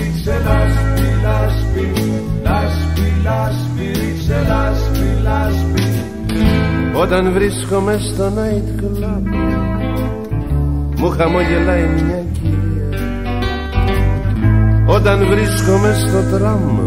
ρίξε λάσπη, λάσπη, λάσπη, λάσπη, ρίξε λάσπη, λάσπη. Όταν βρίσκομαι στο night club μου χαμογελάει μια κυρία. Όταν βρίσκομαι στο τραμ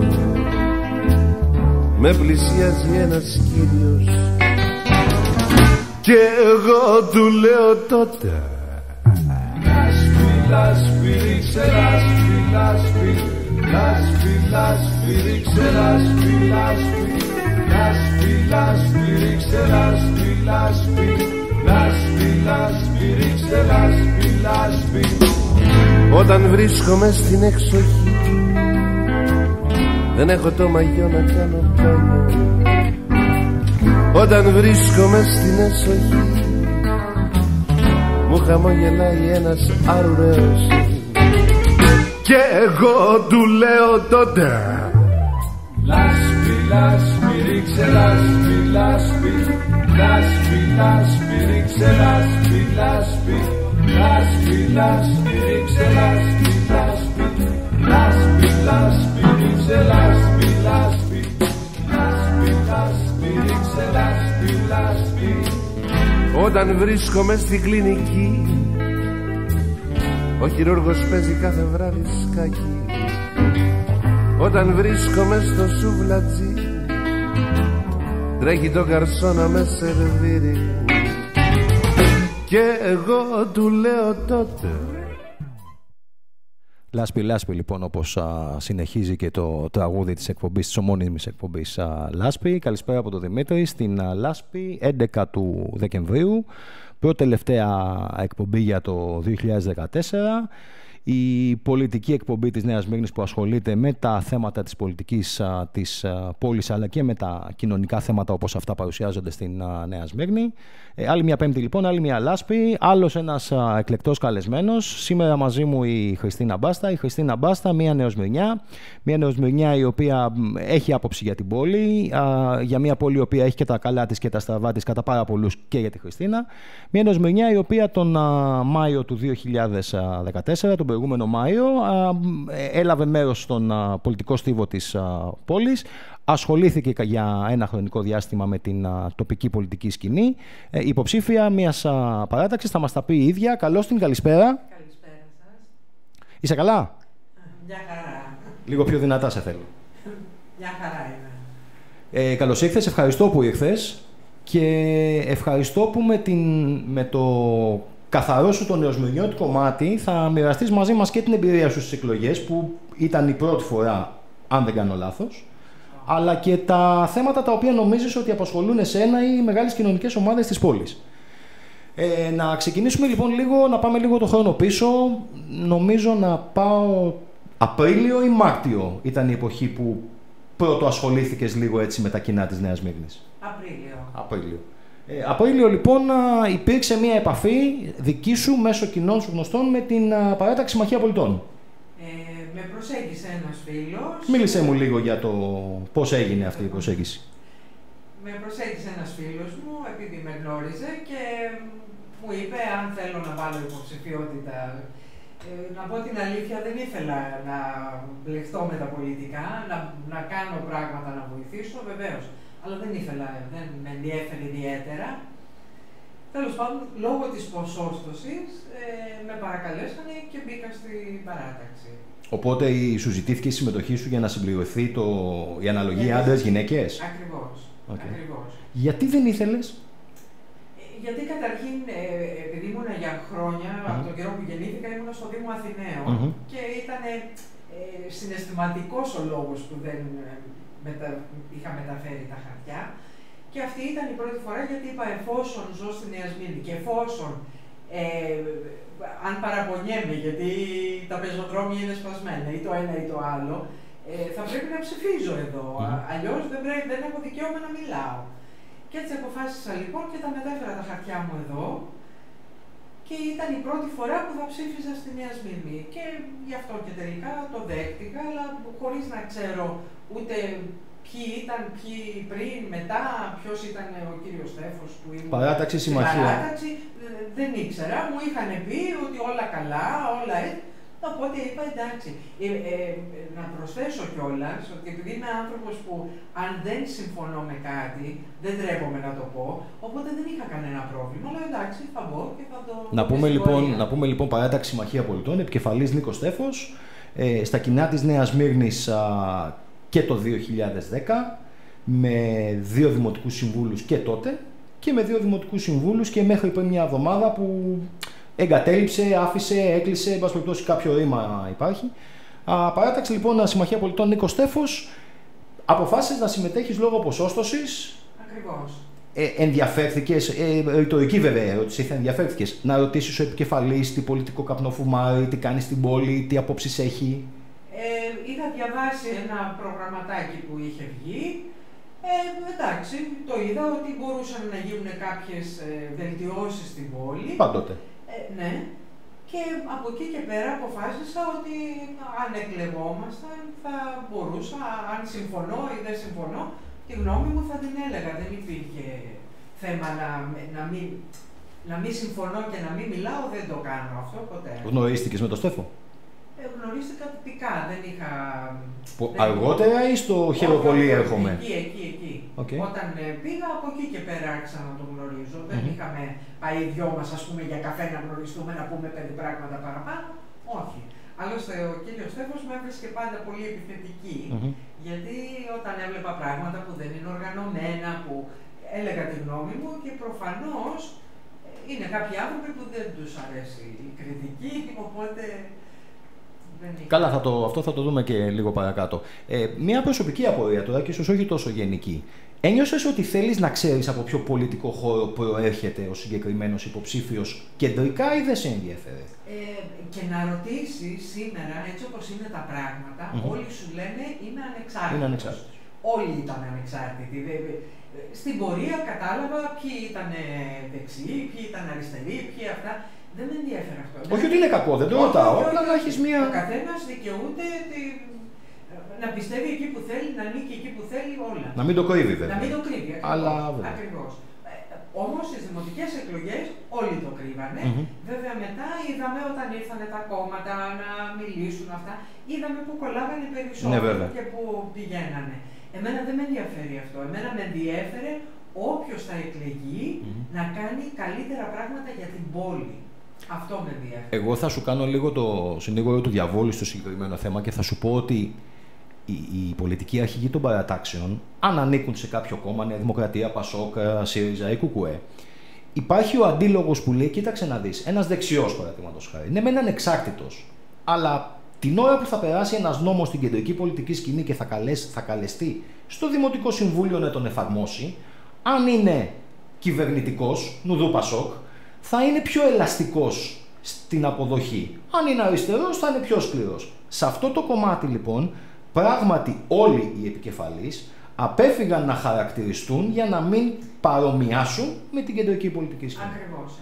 με πλησιάζει ένας κύριος και εγώ του λέω τότε λάσπη, λάσπη, ρίξε λάσπη, λάσπη, λάσπη, λάσπη, ρίξε λάσπη, λάσπη, λάσπη, λάσπη, ρίξε λάσπη, λάσπη, λάσπη, λάσπη, ρίξε λάσπη, λάσπη. Όταν βρίσκομαι στην εξοχή δεν έχω το μαγιό να κάνω μπάνιο. Όταν βρίσκομαι στην εσοχή μου χαμογελάει ένας αρουραίος και εγώ του λέω τότε λάσπη, λάσπη, ρίξε λάσπη, λάσπη, λάσπη, λάσπη, ρίξε λάσπη, λάσπη, λάσπη, λάσπη, ρίξε λάσπη, λάσπη, λάσπη, λάσπη, ρίξε λάσπη, λάσπη, λάσπη, λάσπη, ρίξε λάσπη, λάσπη. Όταν βρίσκομαι στην κλινική ο χειρούργος παίζει κάθε βράδυ σκάκι. Όταν βρίσκομαι στο σουβλατζί τρέχει το καρσό να με σερβίρει και εγώ του λέω τότε Λάσπη, λάσπη λοιπόν, όπως συνεχίζει και το τραγούδι της εκπομπής, της ομώνυμης εκπομπής Λάσπη. Καλησπέρα από τον Δημήτρη στην Λάσπη, 11 του Δεκεμβρίου, πρώτη τελευταία εκπομπή για το 2014. Η πολιτική εκπομπή της Νέας Σμύρνης που ασχολείται με τα θέματα της πολιτικής της πόλης αλλά και με τα κοινωνικά θέματα όπως αυτά παρουσιάζονται στην Νέα Σμύρνη. Άλλη μια Πέμπτη λοιπόν, άλλη μια Λάσπη, άλλος ένας εκλεκτός καλεσμένος. Σήμερα μαζί μου η Χριστίνα Μπάστα. Η Χριστίνα Μπάστα, μια νεοσμυρνιά. Μια νεοσμυρνιά η οποία έχει άποψη για την πόλη, για μια πόλη η οποία έχει και τα καλά της και τα στραβά της κατά πάρα πολλούς και για τη Χριστίνα. Μια νεοσμυρνιά η οποία τον Μάιο του 2014, τον προηγούμενο Μάιο, έλαβε μέρος στον πολιτικό στίβο της πόλης. Ασχολήθηκε για ένα χρονικό διάστημα με την τοπική πολιτική σκηνή. Υποψήφια μιας παράταξης, θα μας τα πει η ίδια. Καλώς την, καλησπέρα. Καλησπέρα σας. Είσαι καλά? Μια χαρά. Λίγο πιο δυνατά σε θέλω. Μια χαρά είμαι. Καλώς ήρθες, ευχαριστώ που ήρθες και ευχαριστώ που με το καθαρό σου το νεοσμυρνιώτικο μάτι θα μοιραστείς μαζί μας και την εμπειρία σου στις εκλογές που ήταν η πρώτη φορά, αν δεν κάνω λάθος, αλλά και τα θέματα τα οποία νομίζεις ότι απασχολούν εσένα ή οι μεγάλες κοινωνικές ομάδες της πόλης. Να ξεκινήσουμε λοιπόν λίγο, να πάμε λίγο το χρόνο πίσω. Νομίζω να πάω Απρίλιο ή Μάρτιο ήταν η εποχή που πρώτο ασχολήθηκες λίγο έτσι με τα κοινά της Νέας Σμύρνης. Απρίλιο. Απρίλιο λοιπόν υπήρξε μια επαφή δική σου μέσω κοινών σου γνωστών με την παράταξη Συμμαχία Πολιτών. Με προσέγγισε ένας φίλος. Μίλησέ μου λίγο για το πώς έγινε αυτή η προσέγγιση. Με προσέγγισε ένας φίλος μου επειδή με γνώριζε και μου είπε αν θέλω να βάλω υποψηφιότητα. Να πω την αλήθεια, δεν ήθελα να μπλεχτώ με τα πολιτικά, να κάνω πράγματα να βοηθήσω, βεβαίως. Αλλά δεν ήθελα, δεν με ενδιέφερε ιδιαίτερα. Τέλος πάντων, λόγω της ποσόστοσης, με παρακαλέσανε και μπήκα στην παράταξη. Οπότε σου ζητήθηκε η συμμετοχή σου για να συμπληρωθεί η αναλογία άντρες-γυναίκες. Ακριβώς. Okay. Ακριβώς. Γιατί δεν ήθελες? Γιατί καταρχήν, επειδή ήμουνα για χρόνια, από τον καιρό που γεννήθηκα, ήμουνα στο Δήμο Αθηναίων και ήταν συναισθηματικός ο λόγος που δεν είχα μεταφέρει τα χαρτιά. Και αυτή ήταν η πρώτη φορά γιατί είπα εφόσον ζω στη Νέα Σμύρνη και εφόσον αν παραπονιέμαι γιατί τα πεζοδρόμια είναι σπασμένα ή το ένα ή το άλλο, θα πρέπει να ψηφίζω εδώ. Αλλιώς δεν έχω δικαίωμα να μιλάω. Και έτσι αποφάσισα λοιπόν και τα μετέφερα τα χαρτιά μου εδώ και ήταν η πρώτη φορά που θα ψήφιζα στη Νέα Σμύρνη. Και γι' αυτό και τελικά το δέχτηκα, αλλά χωρίς να ξέρω ούτε ποιοι ήταν, ποιοι πριν, μετά, ποιος ήταν ο κύριος Στέφος που ήμουν. Παράταξη, συμμαχία. Παράταξη, δεν ήξερα. Μου είχαν πει ότι όλα καλά, όλα έτσι. Οπότε είπα εντάξει. Να προσθέσω κιόλας ότι επειδή είμαι άνθρωπος που αν δεν συμφωνώ με κάτι, δεν τρέπομαι να το πω, οπότε δεν είχα κανένα πρόβλημα. Αλλά εντάξει, θα μπω και θα το. Να πούμε λοιπόν Παράταξη Συμμαχία Πολιτών, επικεφαλής Νίκος Στέφος, στα κοινά της Νέας Μύρνης και το 2010, με 2 δημοτικούς συμβούλους και τότε, και με 2 δημοτικούς συμβούλους και μέχρι πριν μια εβδομάδα που εγκατέλειψε, άφησε, έκλεισε, εν πάση περιπτώσει κάποιο ρήμα υπάρχει. Παράταξη λοιπόν Συμμαχία Πολιτών Νίκος Στέφος, αποφάσισες να συμμετέχεις λόγω ποσόστοσης. Ακριβώς. Ενδιαφέρθηκες, ρητορική βέβαια ερώτηση, ενδιαφέρθηκες να ρωτήσεις ο επικεφαλής τι πολιτικό καπνό φουμάρει, τι κάνει στην πόλη, τι απόψεις έχει? Είχα διαβάσει ένα προγραμματάκι που είχε βγει. Εντάξει, το είδα ότι μπορούσαν να γίνουν κάποιες βελτιώσεις στην πόλη. Πάντοτε. Ναι. Και από εκεί και πέρα αποφάσισα ότι αν εκλεγόμασταν θα μπορούσα, αν συμφωνώ ή δεν συμφωνώ, τη γνώμη μου θα την έλεγα. Δεν υπήρχε θέμα να μην συμφωνώ και να μην μιλάω, δεν το κάνω αυτό ποτέ. Γνωρίστηκες με τον Στέφο? Γνωρίστηκα τυπικά, δεν είχα. Αργότερα ή στο χειροπολί έρχομαι? Εκεί. Okay. Όταν πήγα, από εκεί και πέρα άρχισα να τον γνωρίζω. Δεν είχαμε πάει οι δυο μας, ας πούμε, για καφέ να γνωριστούμε, να πούμε 5 πράγματα παραπάνω. Όχι. Άλλωστε, ο κύριος Στέφος με έβρισκε πάντα πολύ επιθετική. Γιατί όταν έβλεπα πράγματα που δεν είναι οργανωμένα, που έλεγα τη γνώμη μου και προφανώς είναι κάποιοι άνθρωποι που δεν τους αρέσει η κριτική, οπότε. Καλά, αυτό θα το δούμε και λίγο παρακάτω. Μια προσωπική απορία τώρα και ίσως όχι τόσο γενική. Ένιωσες ότι θέλεις να ξέρεις από ποιο πολιτικό χώρο προέρχεται ο συγκεκριμένος υποψήφιος κεντρικά ή δεν σε ενδιαφέρε? Και να ρωτήσεις σήμερα, έτσι όπως είναι τα πράγματα, όλοι σου λένε είμαι ανεξάρτητος. Όλοι ήταν ανεξάρτητοι. Στην πορεία κατάλαβα ποιοι ήταν δεξιοί, ποιοι ήταν αριστεροί, ποιοι αυτά. Δεν με ενδιαφέρει αυτό. Όχι ότι είναι κακό, δεν το ρωτάω. Απλά να έχεις μία. Ο καθένας δικαιούται να πιστεύει εκεί που θέλει, να ανήκει εκεί που θέλει, όλα. Να μην το κρύβει, βέβαια. Να μην το κρύβει. Ακριβώς. Όμως στις δημοτικές εκλογές όλοι το κρύβανε. Βέβαια μετά είδαμε όταν ήρθαν τα κόμματα να μιλήσουν αυτά, είδαμε που κολλάγανε περισσότερο και που πηγαίνανε. Εμένα δεν με ενδιαφέρει αυτό. Εμένα με ενδιέφερε όποιος θα εκλεγεί να κάνει καλύτερα πράγματα για την πόλη. Αυτό με ενδιαφέρει. Εγώ θα σου κάνω λίγο το συνήγορο του διαβόλου στο συγκεκριμένο θέμα και θα σου πω ότι οι πολιτικοί αρχηγοί των παρατάξεων, αν ανήκουν σε κάποιο κόμμα, Νέα Δημοκρατία, Πασόκ, ΣΥΡΙΖΑ ή ΚΚΕ, υπάρχει ο αντίλογος που λέει: κοίταξε να δεις, ένας δεξιός παραδείγματος χάρη, ναι, μεν ανεξάρτητος, αλλά την ώρα που θα περάσει ένας νόμος στην κεντρική πολιτική σκηνή και θα καλεστεί στο Δημοτικό Συμβούλιο να τον εφαρμόσει, αν είναι κυβερνητικός, νουδού Πασόκ, θα είναι πιο ελαστικός στην αποδοχή. Αν είναι αριστερός, θα είναι πιο σκληρός. Σε αυτό το κομμάτι, λοιπόν, πράγματι όλοι οι επικεφαλείς απέφυγαν να χαρακτηριστούν για να μην παρομοιάσουν με την κεντρική πολιτική σκηνή. Ακριβώς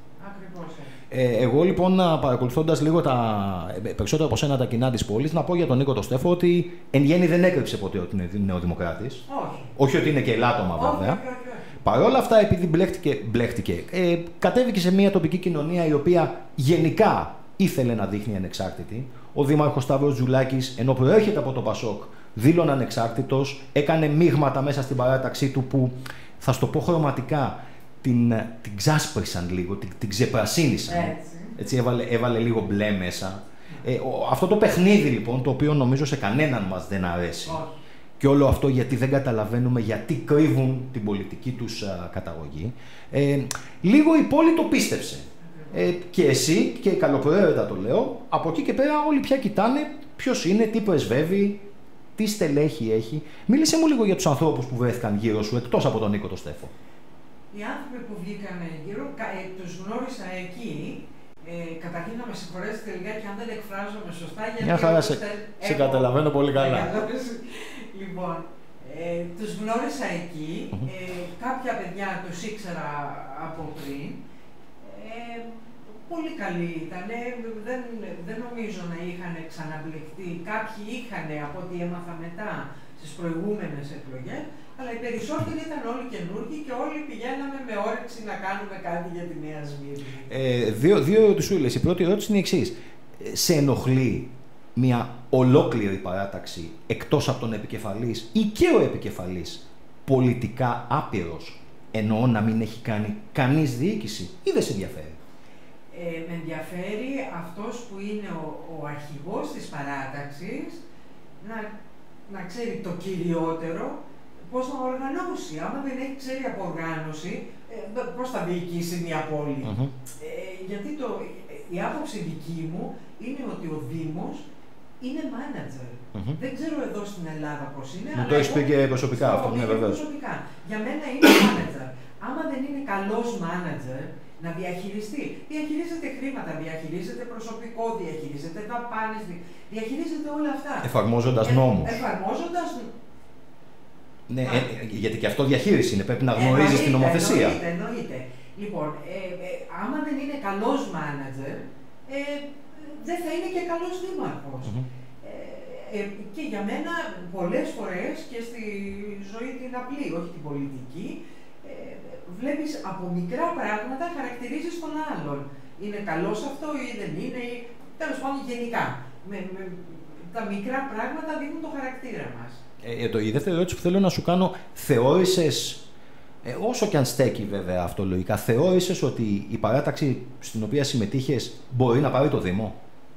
έτσι. Εγώ λοιπόν, παρακολουθώντας λίγο περισσότερο από σένα τα κοινά της πόλης, να πω για τον Νίκο τον Στέφο ότι εν γέννη δεν έκρυψε ποτέ ότι είναι νεοδημοκράτης. Όχι ότι είναι και ελάττωμα βέβαια. Όχι. Παρ' όλα αυτά, επειδή μπλέχτηκε, κατέβηκε σε μια τοπική κοινωνία η οποία γενικά ήθελε να δείχνει ανεξάρτητη. Ο Δήμαρχος Σταύρος Τζουλάκης, ενώ προέρχεται από το Πασόκ, δήλωνε ανεξάρτητος, έκανε μείγματα μέσα στην παράταξή του που, θα στο πω χρωματικά, την ξάσπρισαν λίγο, την ξεπρασίνησαν. Έτσι έβαλε λίγο μπλε μέσα. Αυτό το παιχνίδι λοιπόν, το οποίο νομίζω σε κανέναν μας δεν αρέσει. Και όλο αυτό γιατί δεν καταλαβαίνουμε γιατί κρύβουν την πολιτική τους καταγωγή. Λίγο η πόλη το πίστεψε. Και εσύ, και καλοπροαίρετα το λέω, από εκεί και πέρα όλοι πια κοιτάνε ποιος είναι, τι πρεσβεύει, τι στελέχη έχει. Μίλησε μου λίγο για τους ανθρώπους που βρέθηκαν γύρω σου, εκτός από τον Νίκο τον Στέφο. Οι άνθρωποι που βγήκαν γύρω, τους γνώρισα εκεί. Καταρχήν να με συγχωρέσετε λιγάκι αν δεν εκφράζομαι σωστά. Μια χαρά, σε καταλαβαίνω πολύ καλά. Λοιπόν, τους γνώρισα εκεί. Κάποια παιδιά τους ήξερα από πριν. Πολύ καλοί ήταν. Δεν νομίζω να είχαν ξαναμπλεχτεί. Κάποιοι είχαν, από ό,τι έμαθα μετά, στις προηγούμενες εκλογές. Αλλά οι περισσότεροι ήταν όλοι καινούργοι και όλοι πηγαίναμε με όρεξη να κάνουμε κάτι για τη Νέα Σμύρνη. Δύο ερωτησούλες. Η πρώτη ερώτηση είναι η εξής. σε ενοχλεί μια ολόκληρη παράταξη εκτός από τον επικεφαλής ή και ο επικεφαλής πολιτικά άπειρος, εννοώ να μην έχει κάνει κανείς διοίκηση, ή δεν σε ενδιαφέρει? Με ενδιαφέρει αυτός που είναι ο αρχηγός της παράταξης να ξέρει το κυριότερο πώς να οργανώσει. Άμα δεν έχει ξέρει από οργάνωση, πώς θα διοικήσει μια πόλη. Γιατί η άποψη δική μου είναι ότι ο Δήμος είναι μάνατζερ. Δεν ξέρω εδώ στην Ελλάδα πώς είναι. Μου το έχεις πει και προσωπικά αυτό, ναι, βεβαίως. Προσωπικά. Για μένα είναι μάνατζερ. Άμα δεν είναι καλός μάνατζερ, να διαχειρίζεται χρήματα, διαχειρίζεται προσωπικό, διαχειρίζεται δαπάνες, διαχειρίζεται όλα αυτά. Εφαρμόζοντας νόμους. Ναι, γιατί και αυτό διαχείριση είναι, πρέπει να γνωρίζεις την νομοθεσία. Εννοείται. Λοιπόν, άμα δεν είναι καλός μάνατζερ, δεν θα είναι και καλός δήμαρχος. Και για μένα πολλές φορές και στη ζωή την απλή, όχι την πολιτική, βλέπεις από μικρά πράγματα χαρακτηρίζεις τον άλλον. Είναι καλός αυτό ή δεν είναι, ή τέλος πάντων γενικά. Τα μικρά πράγματα δείχνουν το χαρακτήρα μας. Η δεύτερη ερώτηση που θέλω να σου κάνω, θεώρησες, όσο και αν στέκει βέβαια αυτό λογικά, θεώρησες ότι η παράταξη στην οποία συμμετείχες μπορεί να πάρει το Δήμο?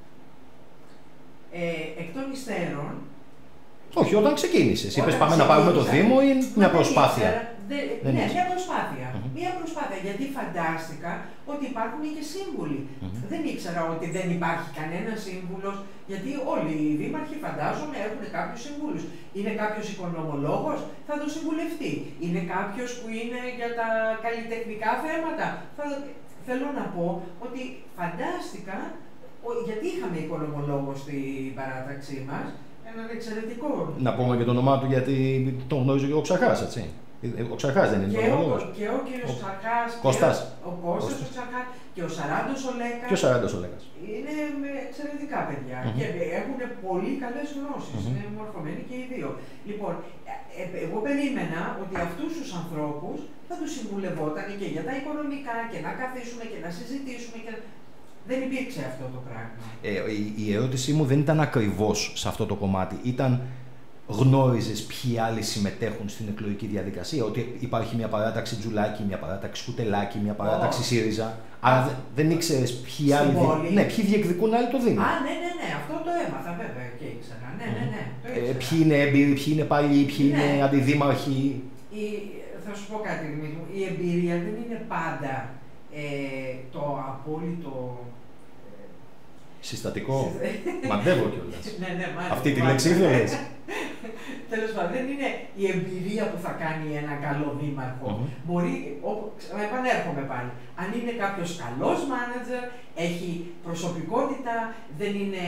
Εκ των υστέρων. Όχι, όταν ξεκίνησες. Είπες πάμε να πάρουμε το Δήμο ή μια προσπάθεια? Ναι, μια προσπάθεια. Μια προσπάθεια, γιατί φαντάστηκα ότι υπάρχουν και σύμβουλοι. Δεν ήξερα ότι δεν υπάρχει κανένα σύμβουλος, γιατί όλοι οι δήμαρχοι φαντάζομαι έχουν κάποιους σύμβουλους. Είναι κάποιος οικονομολόγος, θα το συμβουλευτεί. Είναι κάποιος που είναι για τα καλλιτεχνικά θέματα. Θέλω να πω ότι φαντάστηκα, γιατί είχαμε οικονομολόγο στην παράταξή μας, έναν εξαιρετικό. Να πούμε και το όνομά του, γιατί τον γνωρίζει και ο Ξαρχάς, έτσι. Ο Ξαρχάς δεν είναι οικονομολόγος? Και ο κύριος Ξαρχάς, Κώστας. Ο Κώστας ο Ξαρχάς και ο Σαράντος ο Λέκας. Και ο Σαράντος ο Λέκας. Είναι εξαιρετικά παιδιά και έχουν πολύ καλές γνώσεις. Είναι μορφωμένοι και οι δύο. Λοιπόν, εγώ περίμενα ότι αυτούς τους ανθρώπους θα τους συμβουλευόταν και για τα οικονομικά και να καθίσουμε και να συζητήσουμε. Δεν υπήρξε αυτό το πράγμα. Η ερώτησή μου δεν ήταν ακριβώς σε αυτό το κομμάτι. Ήταν, γνώριζες ποιοι άλλοι συμμετέχουν στην εκλογική διαδικασία? Ότι υπάρχει μια παράταξη Τζουλάκη, μια παράταξη Κουτελάκη, μια παράταξη ΣΥΡΙΖΑ. Άρα δεν ήξερες ποιοι άλλοι. Ναι, ποιοι διεκδικούν άλλοι το Δήμο. Ναι, αυτό το έμαθα βέβαια και ήξερα. Ναι. Ποιοι είναι έμπειροι, ποιοι είναι παλιοί, ποιοι είναι αντιδήμαρχοι. Θα σου πω κάτι, Δημήτρη. Η εμπειρία δεν είναι πάντα το απόλυτο. Συστατικό. Μαντεύω κιόλας. Ναι, μάλιστα. Αυτή τη λέξη ήθελες? Τέλος πάντων, δεν είναι η εμπειρία που θα κάνει ένα καλό δήμαρχο. Μπορεί, επανέρχομαι πάλι, αν είναι κάποιος καλός μάνατζερ, έχει προσωπικότητα, δεν είναι.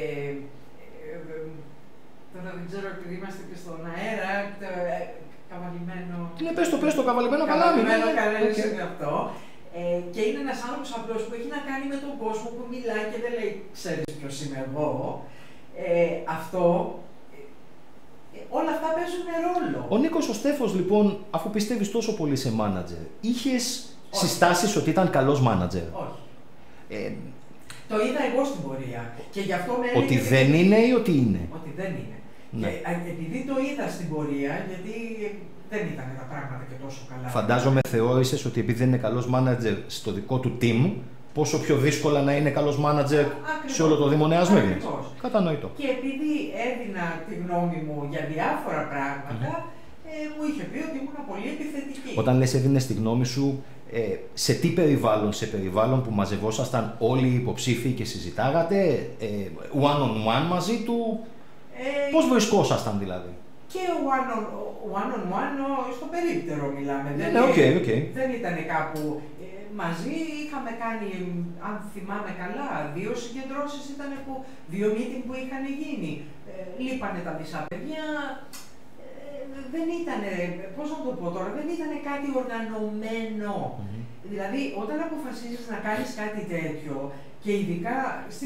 Τώρα δεν ξέρω, επειδή είμαστε και στον αέρα, καβαλημένο. Ναι, πες το καβαλημένο καλά. Καβαλημένο καλά είναι αυτό. Και είναι ένας άνθρωπος απλός που έχει να κάνει με τον κόσμο, που μιλάει και δεν λέει «Ξέρεις ποιος είμαι εγώ». Αυτό, όλα αυτά παίζουν ρόλο. Ο Νίκος ο Στέφος, λοιπόν, αφού πιστεύεις τόσο πολύ σε μάνατζερ, είχες συστάσεις ότι ήταν καλός μάνατζερ? Όχι. Το είδα εγώ στην πορεία. Και γι' αυτό με ότι δεν είναι ή ότι είναι? Ότι δεν είναι. Ναι. Και, επειδή το είδα στην πορεία, γιατί δεν ήταν τα πράγματα και τόσο καλά. Φαντάζομαι θεώρησες ότι επειδή δεν είναι καλός μάνατζερ στο δικό του team, πόσο πιο δύσκολα να είναι καλός μάνατζερ σε όλο το Δήμο Νέας Μύρνης. Κατανοητό. Και επειδή έδινα τη γνώμη μου για διάφορα πράγματα, μου είχε πει ότι ήμουν πολύ επιθετική. Όταν λες έδινες τη γνώμη σου, σε τι περιβάλλον? Σε περιβάλλον που μαζευόσασταν όλοι οι υποψήφοι και συζητάγατε one on one μαζί του? Πώς βρισκόσασταν δηλαδή? Και one on one στο περίπτερο μιλάμε. Δεν ήταν κάπου μαζί. Είχαμε κάνει, αν θυμάμαι καλά, 2 συγκεντρώσεις ήταν που 2 meeting που είχαν γίνει. Λείπανε τα μισά παιδιά. Δεν ήταν, πώς να το πω τώρα, δεν ήταν κάτι οργανωμένο. Δηλαδή, όταν αποφασίζεις να κάνεις κάτι τέτοιο, και ειδικά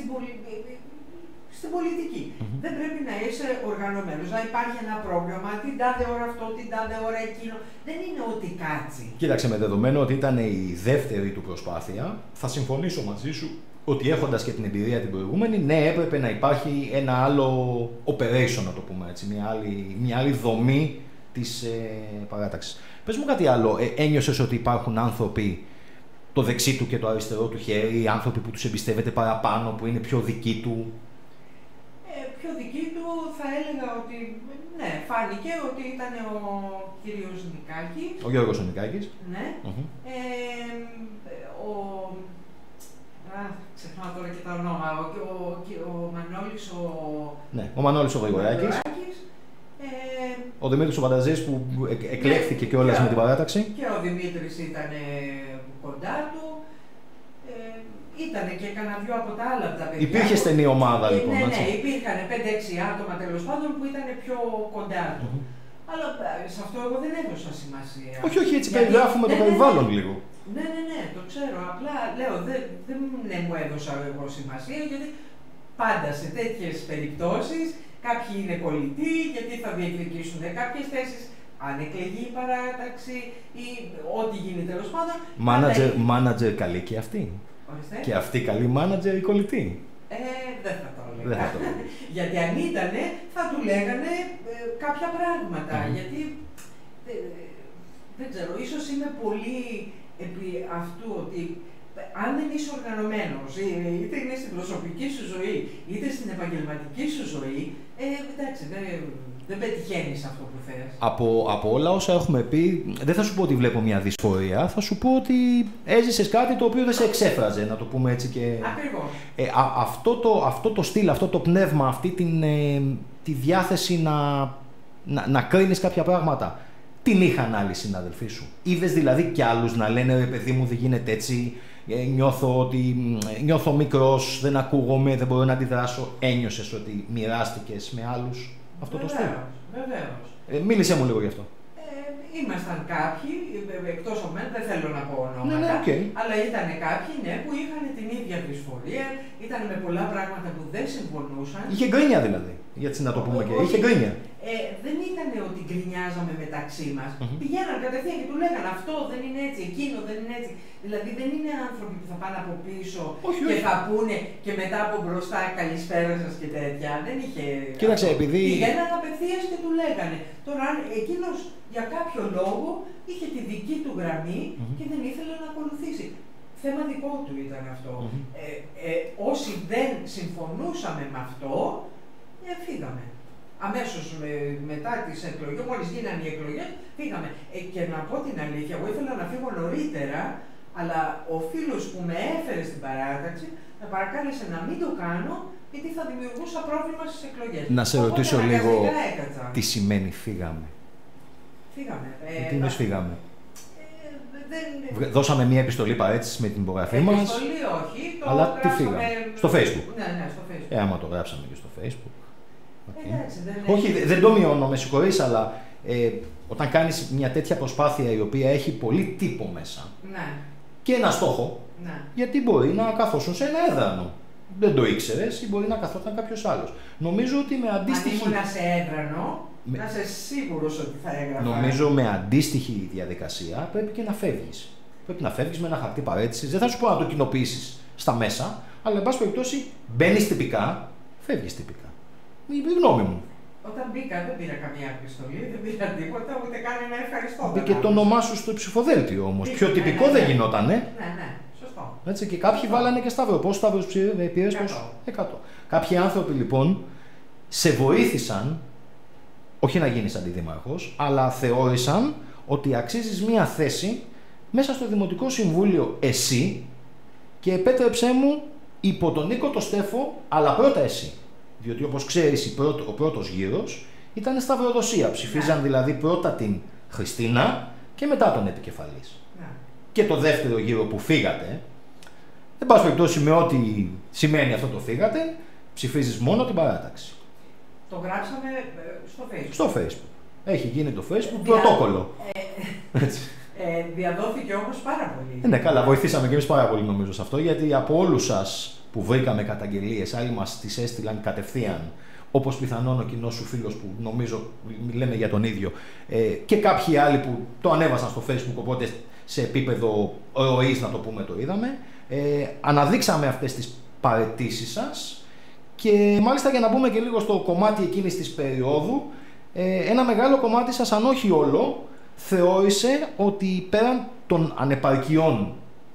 στην πολιτική, δεν πρέπει να είσαι οργανωμένος, να υπάρχει ένα πρόγραμμα, την τάδε ώρα αυτό, την τάδε ώρα εκείνο. Δεν είναι ότι κάτσει. Κοίταξε, με δεδομένο ότι ήταν η δεύτερη του προσπάθεια, θα συμφωνήσω μαζί σου ότι έχοντας και την εμπειρία την προηγούμενη, ναι, έπρεπε να υπάρχει ένα άλλο operation, να το πούμε έτσι, μια άλλη δομή της παράταξης. Πες μου κάτι άλλο, ένιωσες ότι υπάρχουν άνθρωποι, το δεξί του και το αριστερό του χέρι, άνθρωποι που τους εμπιστεύεται παραπάνω, που είναι πιο δικοί του? Πιο δική του θα έλεγα ότι, ναι, φάνηκε ότι ήταν ο κύριος Νικάκης. Ο Γιώργος ο Νικάκης. Ναι. Ξεχνάω τώρα και τα ονόματα. Ο Μανώλης ο... Ναι, ο Μανώλης ο Γρηγοράκης. Ο Δημήτρης ο Βανταζής που εκλέχθηκε κιόλας με την παράταξη. Και ο Δημήτρης ήταν κοντά του. Ήτανε και κανένα δυο από τα άλλα από τα παιδιά. Υπήρχε στενή ομάδα λοιπόν. Ναι, υπήρχαν 5-6 άτομα τέλος πάντων που ήταν πιο κοντά του. Αλλά σε αυτό εγώ δεν έδωσα σημασία. Όχι, έτσι περιγράφουμε το περιβάλλον λίγο. Ναι, το ξέρω. Απλά λέω, δεν μου έδωσα εγώ σημασία, γιατί πάντα σε τέτοιες περιπτώσεις κάποιοι είναι πολιτικοί, γιατί θα διεκδικήσουν κάποιες θέσεις, αν εκλεγεί η παράταξη ή ό,τι γίνει τέλος πάντων. Μάνατζερ καλή και αυτή. Και αυτή καλή μάνατζερ ή κολλητή. Δεν θα το έλεγα. Γιατί αν ήτανε, θα του λέγανε κάποια πράγματα. Γιατί δεν ξέρω, ίσως είμαι πολύ επί αυτού ότι αν δεν είσαι οργανωμένος, είτε είναι στην προσωπική σου ζωή, είτε στην επαγγελματική σου ζωή, εντάξει, δεν πετυχαίνεις αυτό που θες. Από όλα όσα έχουμε πει, δεν θα σου πω ότι βλέπω μια δυσφορία, θα σου πω ότι έζησες κάτι το οποίο δεν σε εξέφραζε, να το πούμε έτσι και... Ακριβώς. Αυτό το στυλ, αυτό το πνεύμα, αυτή τη διάθεση να κρίνεις κάποια πράγματα, την είχαν άλλοι συναδελφοί σου? Είδες δηλαδή κι άλλους να λένε ρε παιδί μου δεν γίνεται έτσι, νιώθω μικρός, δεν ακούγομαι, δεν μπορώ να αντιδράσω? Ένιωσες ότι μοιράστηκες με άλλους αυτό το στυλ? Βεβαίως. Μίλησέ μου λίγο γι' αυτό. Ήμασταν κάποιοι, εκτός από μένα, δεν θέλω να πω ονόματα, αλλά ήταν κάποιοι που είχαν την ίδια δυσφορία, ήταν με πολλά πράγματα που δεν συμφωνούσαν. Είχε γκρίνια δηλαδή, γιατί να το πούμε και είχε γκρίνια. Δεν ήταν ότι γκρινιάζαμε μεταξύ μας. Πηγαίναν κατευθείαν και του λέγανε αυτό δεν είναι έτσι, εκείνο δεν είναι έτσι. Δηλαδή δεν είναι άνθρωποι που θα πάνε από πίσω και θα πούνε και μετά από μπροστά καλησπέρα σας και τέτοια. Δεν είχε. Κοίταξε, επειδή. Πηγαίναν απευθείας και του λέγανε. Τώρα, αν εκείνος για κάποιο λόγο είχε τη δική του γραμμή και δεν ήθελε να ακολουθήσει. Θέμα δικό του ήταν αυτό. Όσοι δεν συμφωνούσαμε με αυτό, φύγαμε. Αμέσως μετά τις εκλογές, μόλις γίνανε οι εκλογές, φύγαμε. Και να πω την αλήθεια, εγώ ήθελα να φύγω νωρίτερα, αλλά ο φίλος που με έφερε στην παράταξη με παρακάλεσε να μην το κάνω, γιατί θα δημιουργούσα πρόβλημα στις εκλογές. Να σε ρωτήσω λίγο τι σημαίνει φύγαμε. Φύγαμε. Τι είναι φύγαμε? Δώσαμε μια επιστολή παρέτησης με την υπογραφή μας. Επιστολή όχι, αλλά τι φύγαμε? Στο Facebook. Ναι, στο Facebook. Άμα το γράψαμε και στο Facebook. Εντάξει, όχι, δεν το μειώνω, με συγχωρείς, αλλά όταν κάνεις μια τέτοια προσπάθεια η οποία έχει πολύ τύπο μέσα και ένα στόχο, γιατί μπορεί να καθόσουν σε ένα έδρανο. Δεν το ήξερες ή μπορεί να καθόταν κάποιος άλλος. Νομίζω ότι με αντίστοιχη. Αν ήμουν σε έδρανο, να είσαι σίγουρος ότι θα έγραφα. Νομίζω με αντίστοιχη διαδικασία πρέπει και να φεύγεις. Πρέπει να φεύγεις με ένα χαρτί παρέτησης. Δεν θα σου πω να το κοινοποιήσεις στα μέσα, αλλά εν πάση περιπτώσει μπαίνεις τυπικά, φεύγεις τυπικά. Η γνώμη μου. Όταν μπήκα, δεν πήρα καμία επιστολή, δεν πήρα τίποτα, ούτε καν ένα ευχαριστώ. Μπήκε το όνομά σου στο ψηφοδέλτιο όμως. Πιο τυπικό δεν γινότανε. Ναι, σωστό. Έτσι, και κάποιοι βάλανε και σταυρό. Πώς σταυρός πήρες? 100. Κάποιοι άνθρωποι λοιπόν σε βοήθησαν, όχι να γίνεις αντιδήμαρχος, αλλά θεώρησαν ότι αξίζεις μία θέση μέσα στο Δημοτικό Συμβούλιο εσύ και επέτρεψέ μου υπό τον Νίκο το Στέφο, αλλά πρώτα εσύ. Διότι όπως ξέρεις ο πρώτος γύρος ήταν σταυροδοσία. Ψηφίζαν δηλαδή πρώτα την Χριστίνα και μετά τον επικεφαλής. Και το δεύτερο γύρο που φύγατε, εν πάση περιπτώσει με ό,τι σημαίνει αυτό το φύγατε, ψηφίζεις μόνο την παράταξη. Το γράψαμε στο Facebook. Στο Facebook. Έχει γίνει το Facebook πρωτόκολλο. Διαδόθηκε όμως πάρα πολύ. Ναι, καλά, βοηθήσαμε και εμείς πάρα πολύ νομίζω σε αυτό, γιατί από όλους σας που βρήκαμε καταγγελίες, άλλοι μας τις έστειλαν κατευθείαν, όπως πιθανόν ο κοινός σου φίλος που νομίζω λέμε για τον ίδιο, και κάποιοι άλλοι που το ανέβασαν στο Facebook, οπότε σε επίπεδο ροής να το πούμε το είδαμε. Αναδείξαμε αυτές τις παραιτήσεις σας και μάλιστα για να μπούμε και λίγο στο κομμάτι εκείνης της περίοδου, ένα μεγάλο κομμάτι σας, αν όχι όλο, θεώρησε ότι πέραν των ανεπαρκειών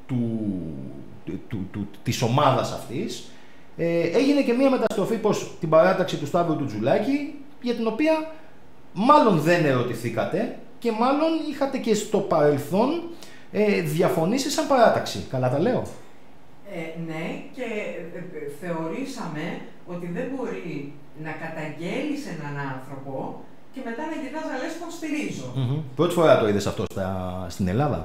της ομάδας αυτής, έγινε και μία μεταστροφή προς την παράταξη του Σταύρου του Τζουλάκη, για την οποία μάλλον δεν ερωτηθήκατε και μάλλον είχατε και στο παρελθόν διαφωνήσει σαν παράταξη. Καλά τα λέω? Ναι, και θεωρήσαμε ότι δεν μπορεί να καταγγέλεις έναν άνθρωπο και μετά να γυρνάς να λες τον στηρίζω. Πρώτη φορά το είδες αυτό στην Ελλάδα?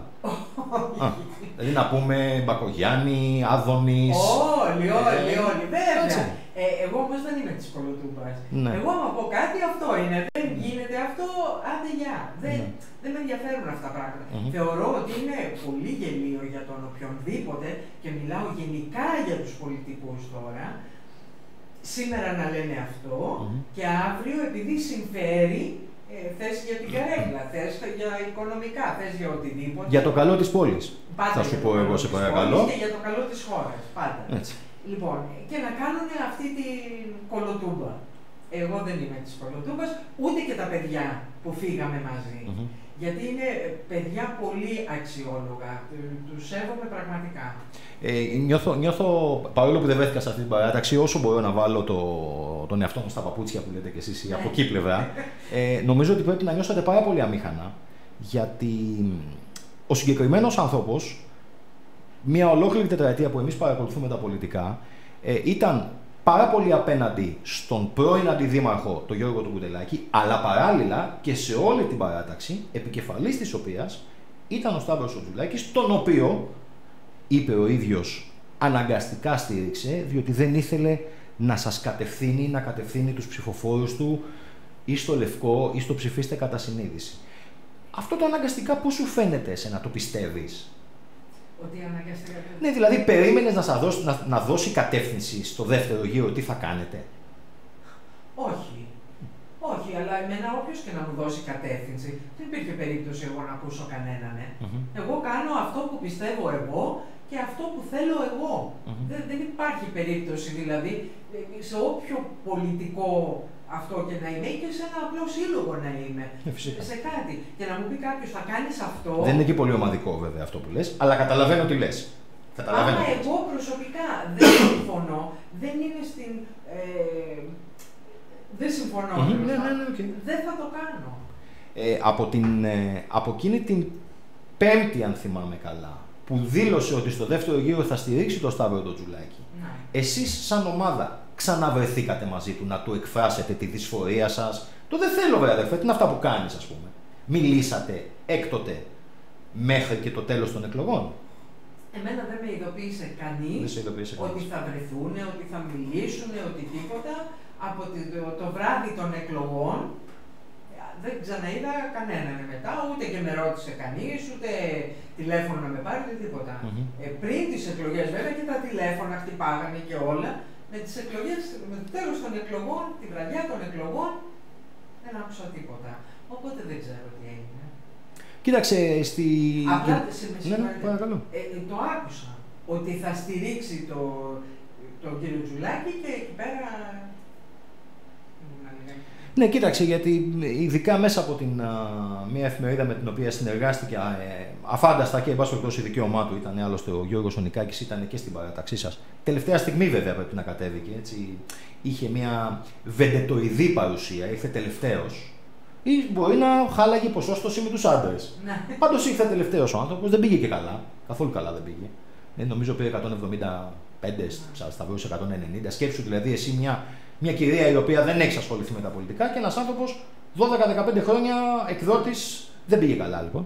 Δηλαδή να πούμε Μπακογιάννη, Άδωνης... Όλοι, βέβαια. Εγώ όμως δεν είμαι της Κολοτούμπας. Ναι. Εγώ άμα πω κάτι αυτό είναι. Δεν γίνεται αυτό, άντε γεια. Δεν με ενδιαφέρουν αυτά τα πράγματα. Θεωρώ ότι είναι πολύ γελίο για τον οποιονδήποτε, και μιλάω γενικά για τους πολιτικούς τώρα, σήμερα να λένε αυτό και αύριο επειδή συμφέρει, θες για την καρέκλα, θες για οικονομικά, θες για οτιδήποτε. Για το καλό της πόλης. Πάντα θα σου πω εγώ, σε παρακαλώ. Και για το καλό της χώρας, πάντα. Έτσι. Λοιπόν, και να κάνουν αυτή την κολοτούμπα. Εγώ δεν είμαι της κολοτούμπας, ούτε και τα παιδιά που φύγαμε μαζί. Γιατί είναι παιδιά πολύ αξιόλογα, τους σέβομαι πραγματικά. Νιώθω, παρόλο που δεν βρέθηκα σε αυτή την παράταξη, όσο μπορώ να βάλω τον εαυτό μου στα παπούτσια που λέτε κι εσείς, από εκεί πλευρά, νομίζω ότι πρέπει να νιώσατε πάρα πολύ αμήχανα, γιατί ο συγκεκριμένος άνθρωπος, μια ολόκληρη τετραετία που εμείς παρακολουθούμε τα πολιτικά, ήταν πάρα πολύ απέναντι στον πρώην αντιδήμαρχο, τον Γιώργο του Κουτελάκη, αλλά παράλληλα και σε όλη την παράταξη, επικεφαλής της οποίας ήταν ο Σταύρος ο Τζουλάκης, τον οποίο, είπε ο ίδιος, αναγκαστικά στήριξε, διότι δεν ήθελε να σας κατευθύνει, να κατευθύνει τους ψηφοφόρους του ή στο Λευκό ή στο ψηφίστε κατά συνείδηση. Αυτό το αναγκαστικά πώς σου φαίνεται εσένα, το πιστεύεις? Ότι αναγκαστικά... Ναι, δηλαδή περίμενες να δώσει κατεύθυνση στο δεύτερο γύρο, τι θα κάνετε? Όχι. Όχι, αλλά εμένα όποιος και να μου δώσει κατεύθυνση, δεν υπήρχε περίπτωση εγώ να ακούσω κανέναν. Εγώ κάνω αυτό που πιστεύω εγώ και αυτό που θέλω εγώ. Δεν υπάρχει περίπτωση, δηλαδή, σε όποιο πολιτικό αυτό και να είμαι, ή και σε ένα απλό σύλλογο να είμαι. Σε κάτι. Και να μου πει κάποιος, θα κάνεις αυτό. Δεν είναι και πολύ ομαδικό βέβαια αυτό που λες, αλλά καταλαβαίνω τι λες. Αλλά εγώ προσωπικά δεν συμφωνώ. Δεν είναι στην... δεν συμφωνώ. Δεν θα το κάνω. Από εκείνη την Πέμπτη, αν θυμάμαι καλά, που δήλωσε ότι στο δεύτερο γύρο θα στηρίξει το Σταύρο το Τζουλάκη, εσείς σαν ομάδα ξαναβρεθήκατε μαζί του να του εκφράσετε τη δυσφορία σας? Το δεν θέλω βέβαια αδερφέ, τι είναι αυτά που κάνεις, ας πούμε? Μιλήσατε έκτοτε μέχρι και το τέλος των εκλογών? Εμένα δεν με ειδοποίησε κανείς ότι θα βρεθούν, ότι θα μιλήσουν, ότι τίποτα. Από το βράδυ των εκλογών δεν ξαναείδα κανέναν μετά, ούτε και με ρώτησε κανείς, ούτε τηλέφωνο να με πάρει, ούτε τίποτα. Πριν τις εκλογές βέβαια και τα τηλέφωνα χτυπάγανε και όλα. Με τις εκλογές, με το τέλος των εκλογών, τη βραδιά των εκλογών, δεν άκουσα τίποτα. Οπότε δεν ξέρω τι έγινε. Κοίταξε, απλά παρακαλώ. Το άκουσα, ότι θα στηρίξει τον κύριο Τζουλάκη και εκεί πέρα... Ναι, κοίταξε, γιατί ειδικά μέσα από μια εφημερίδα με την οποία συνεργάστηκε αφάνταστα και εν πάση περιπτώσει δικαίωμά του ήταν, άλλωστε ο Γιώργος ο Νικάκης ήταν και στην παράταξή σας. Τελευταία στιγμή βέβαια πρέπει να κατέβηκε, έτσι. Είχε μια βεντετοειδή παρουσία, ήρθε τελευταίος. Ή μπορεί να χάλαγε ποσόστοση με τους άντρες. Πάντως ήρθε τελευταίος ο άνθρωπος, δεν πήγε και καλά. Καθόλου καλά δεν πήγε. Νομίζω πήρε 175, στα βρούσε 190. Σκέψου δηλαδή εσύ μια κυρία η οποία δεν έχει ασχοληθεί με τα πολιτικά και ένας άνθρωπος 12-15 χρόνια εκδότης, δεν πήγε καλά λοιπόν.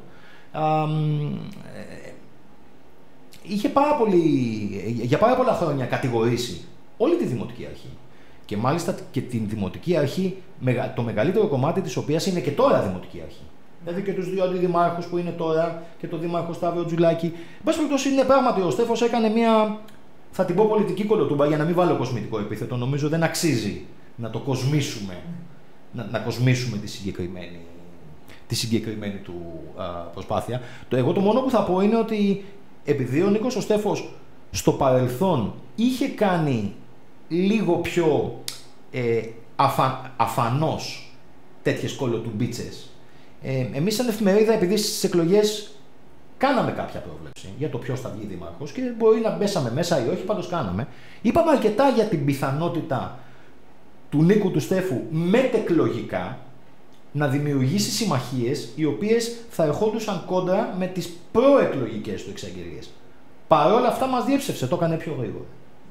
Είχε για πάρα πολλά χρόνια κατηγορήσει όλη τη Δημοτική Αρχή. Και μάλιστα και την Δημοτική Αρχή, το μεγαλύτερο κομμάτι της οποίας είναι και τώρα Δημοτική Αρχή. Δηλαδή και τους δύο αντιδημάρχους που είναι τώρα και τον Δήμαρχο Σταύρο Τζουλάκη. Εν πάση περιπτώσει είναι πράγματι ο Στέφος έκανε μια, θα την πω πολιτική κολοτούμπα για να μην βάλω κοσμητικό επίθετο. Νομίζω δεν αξίζει να το κοσμήσουμε, να κοσμήσουμε τη συγκεκριμένη του προσπάθεια. Εγώ το μόνο που θα πω είναι ότι επειδή ο Νίκος ο Στέφος στο παρελθόν είχε κάνει λίγο πιο αφανώς τέτοιες κολοτουμπίτσες. Εμείς σαν εφημερίδα, επειδή στις εκλογές κάναμε κάποια πρόβλεψη για το ποιος θα βγει δήμαρχος και μπορεί να μπέσαμε μέσα ή όχι, πάντως κάναμε. Είπαμε αρκετά για την πιθανότητα του Νίκου του Στέφου μετεκλογικά να δημιουργήσει συμμαχίες οι οποίες θα ερχόντουσαν κόντρα με τις προεκλογικές του εξαγγελίες. Παρ' όλα αυτά μας διέψευσε, το έκανε πιο γρήγορα.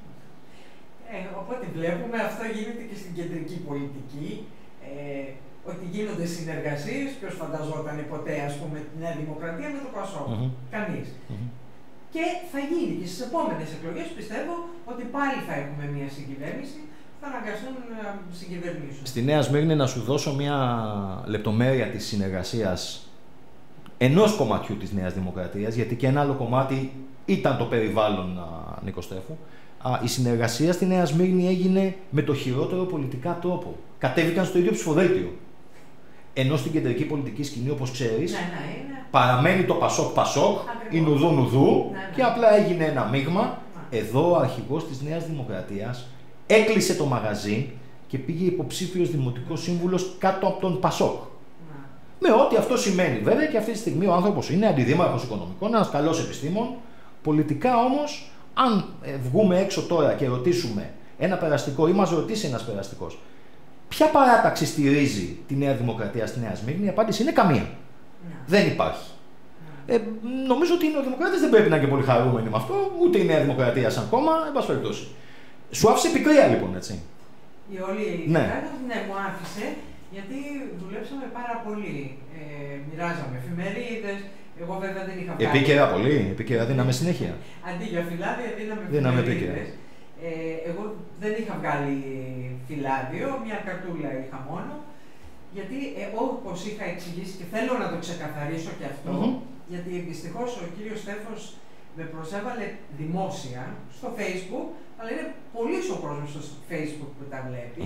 Οπότε βλέπουμε, αυτό γίνεται και στην κεντρική πολιτική, ότι γίνονται συνεργασίες. Ποιος φανταζόταν ποτέ, ας πούμε, τη Νέα Δημοκρατία με το ΠΑΣΟΚ? Κανείς. Και θα γίνει και στις επόμενες εκλογές, πιστεύω ότι πάλι θα έχουμε μια συγκυβέρνηση, θα αναγκαστούν να συγκυβερνήσουν. Στη Νέα Σμύρνη, να σου δώσω μια λεπτομέρεια της συνεργασίας ενός κομματιού της Νέας Δημοκρατίας, γιατί και ένα άλλο κομμάτι ήταν το περιβάλλον Νίκο Στέφου. Η συνεργασία στη Νέα Σμύρνη έγινε με το χειρότερο πολιτικά τρόπο. Κατέβηκαν στο ίδιο ψηφοδέλτιο. Ενώ στην κεντρική πολιτική σκηνή, όπως ξέρεις, παραμένει το Πασόκ, η Νουδού, και απλά έγινε ένα μείγμα. Εδώ ο αρχηγός της Νέας Δημοκρατίας έκλεισε το μαγαζί και πήγε υποψήφιος δημοτικός σύμβουλος κάτω από τον Πασόκ. Με ό,τι αυτό σημαίνει, βέβαια, και αυτή τη στιγμή ο άνθρωπος είναι αντιδήμαρχος οικονομικών, ένας καλός επιστήμον. Πολιτικά όμως, αν βγούμε έξω τώρα και ρωτήσουμε ένα περαστικό ή μας ρωτήσει ένας περαστικός, ποια παράταξη στηρίζει τη Νέα Δημοκρατία στη Νέα Σμύρνη, η απάντηση είναι καμία. Δεν υπάρχει. Νομίζω ότι οι Νεοδημοκράτες δεν πρέπει να είναι και πολύ χαρούμενοι με αυτό, ούτε η Νέα Δημοκρατία σαν κόμμα, εν πάση περιπτώσει. Σου άφησε πικρία λοιπόν, έτσι? Η όλη η ναι, μου άφησε, γιατί δουλέψαμε πάρα πολύ. Μοιράζαμε εφημερίδες. Εγώ βέβαια δεν είχα βγάλει. Επίκαιρα πολύ, επίκαιρα δίναμε συνέχεια. Αντί για φυλάδια δίναμε εφημερίδες. Εγώ δεν είχα βγάλει φυλάδιο, μια καρτούλα είχα μόνο. Γιατί όπως είχα εξηγήσει και θέλω να το ξεκαθαρίσω και αυτό, γιατί δυστυχώς ο κύριος Στέφος με προσέβαλε δημόσια στο Facebook, αλλά είναι πολύς ο κόσμος στο Facebook που τα βλέπει.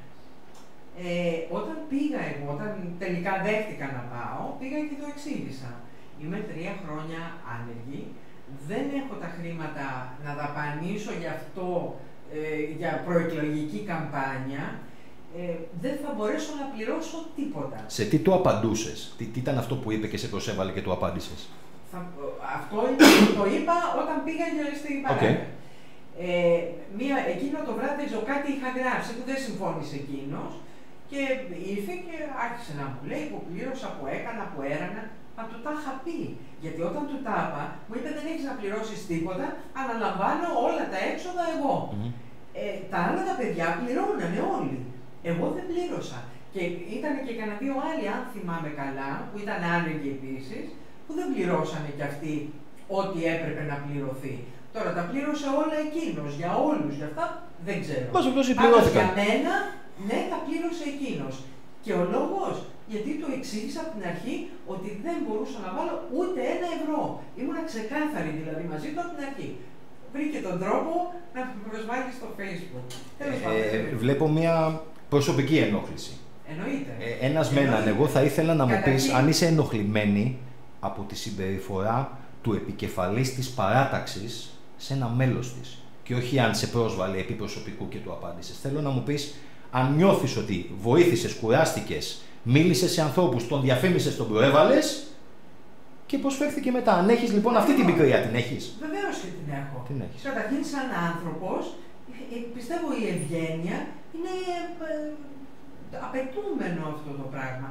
Όταν πήγα εγώ, όταν τελικά δέχτηκα να πάω, πήγα και το εξήγησα. Είμαι 3 χρόνια άνεργη, δεν έχω τα χρήματα να δαπανίσω γι' αυτό, για προεκλογική καμπάνια, δεν θα μπορέσω να πληρώσω τίποτα. Σε τι του απαντούσες? Τι ήταν αυτό που είπε και σε προσέβαλε και του απάντησες? Αυτό το είπα όταν πήγα στην παράδειγμα. Εκείνο το βράδυ κάτι είχα γράψει που δεν συμφώνησε εκείνος και ήρθε και άρχισε να μου λέει που πλήρωσα, που έκανα, που έρανα. Μα του τα είχα πει. Γιατί όταν του τα είπα, μου είπε δεν έχεις να πληρώσεις τίποτα, αναλαμβάνω όλα τα έξοδα εγώ. Τα άλλα τα παιδιά πληρώνανε όλοι. Εγώ δεν πλήρωσα. Και ήταν και κανένα 2 άλλοι, αν θυμάμαι καλά, που ήταν άνεργοι επίσης, που δεν πληρώσανε κι αυτοί ό,τι έπρεπε να πληρωθεί. Τώρα τα πλήρωσε όλα εκείνος, για όλους, για αυτά δεν ξέρω. Πάντως για μένα, ναι, τα πλήρωσε εκείνος. Και ο λόγος, γιατί του εξήγησα από την αρχή ότι δεν μπορούσα να βάλω ούτε 1 ευρώ. Ήμουνα ξεκάθαρη δηλαδή μαζί του από την αρχή. Βρήκε τον τρόπο να με προσβάλλει στο Facebook. Βλέπω μια προσωπική ενόχληση. Εννοείται. Ένας με έναν. Εγώ θα ήθελα να μου πεις αν είσαι ενοχλημένη από τη συμπεριφορά του επικεφαλής της παράταξης σε ένα μέλος της. Και όχι αν σε πρόσβαλε επί προσωπικού και του απάντησες. Θέλω να μου πεις αν νιώθεις ότι βοήθησες, κουράστηκες, μίλησες σε ανθρώπους, τον διαφήμισες, τον προέβαλες και πώς φέρθηκε μετά. Αν έχεις λοιπόν αυτή την πικρία, την έχεις? Βεβαίως και την έχω. Καταρχήν σαν άνθρωπος, πιστεύω η ευγένεια είναι απαιτούμενο αυτό το πράγμα.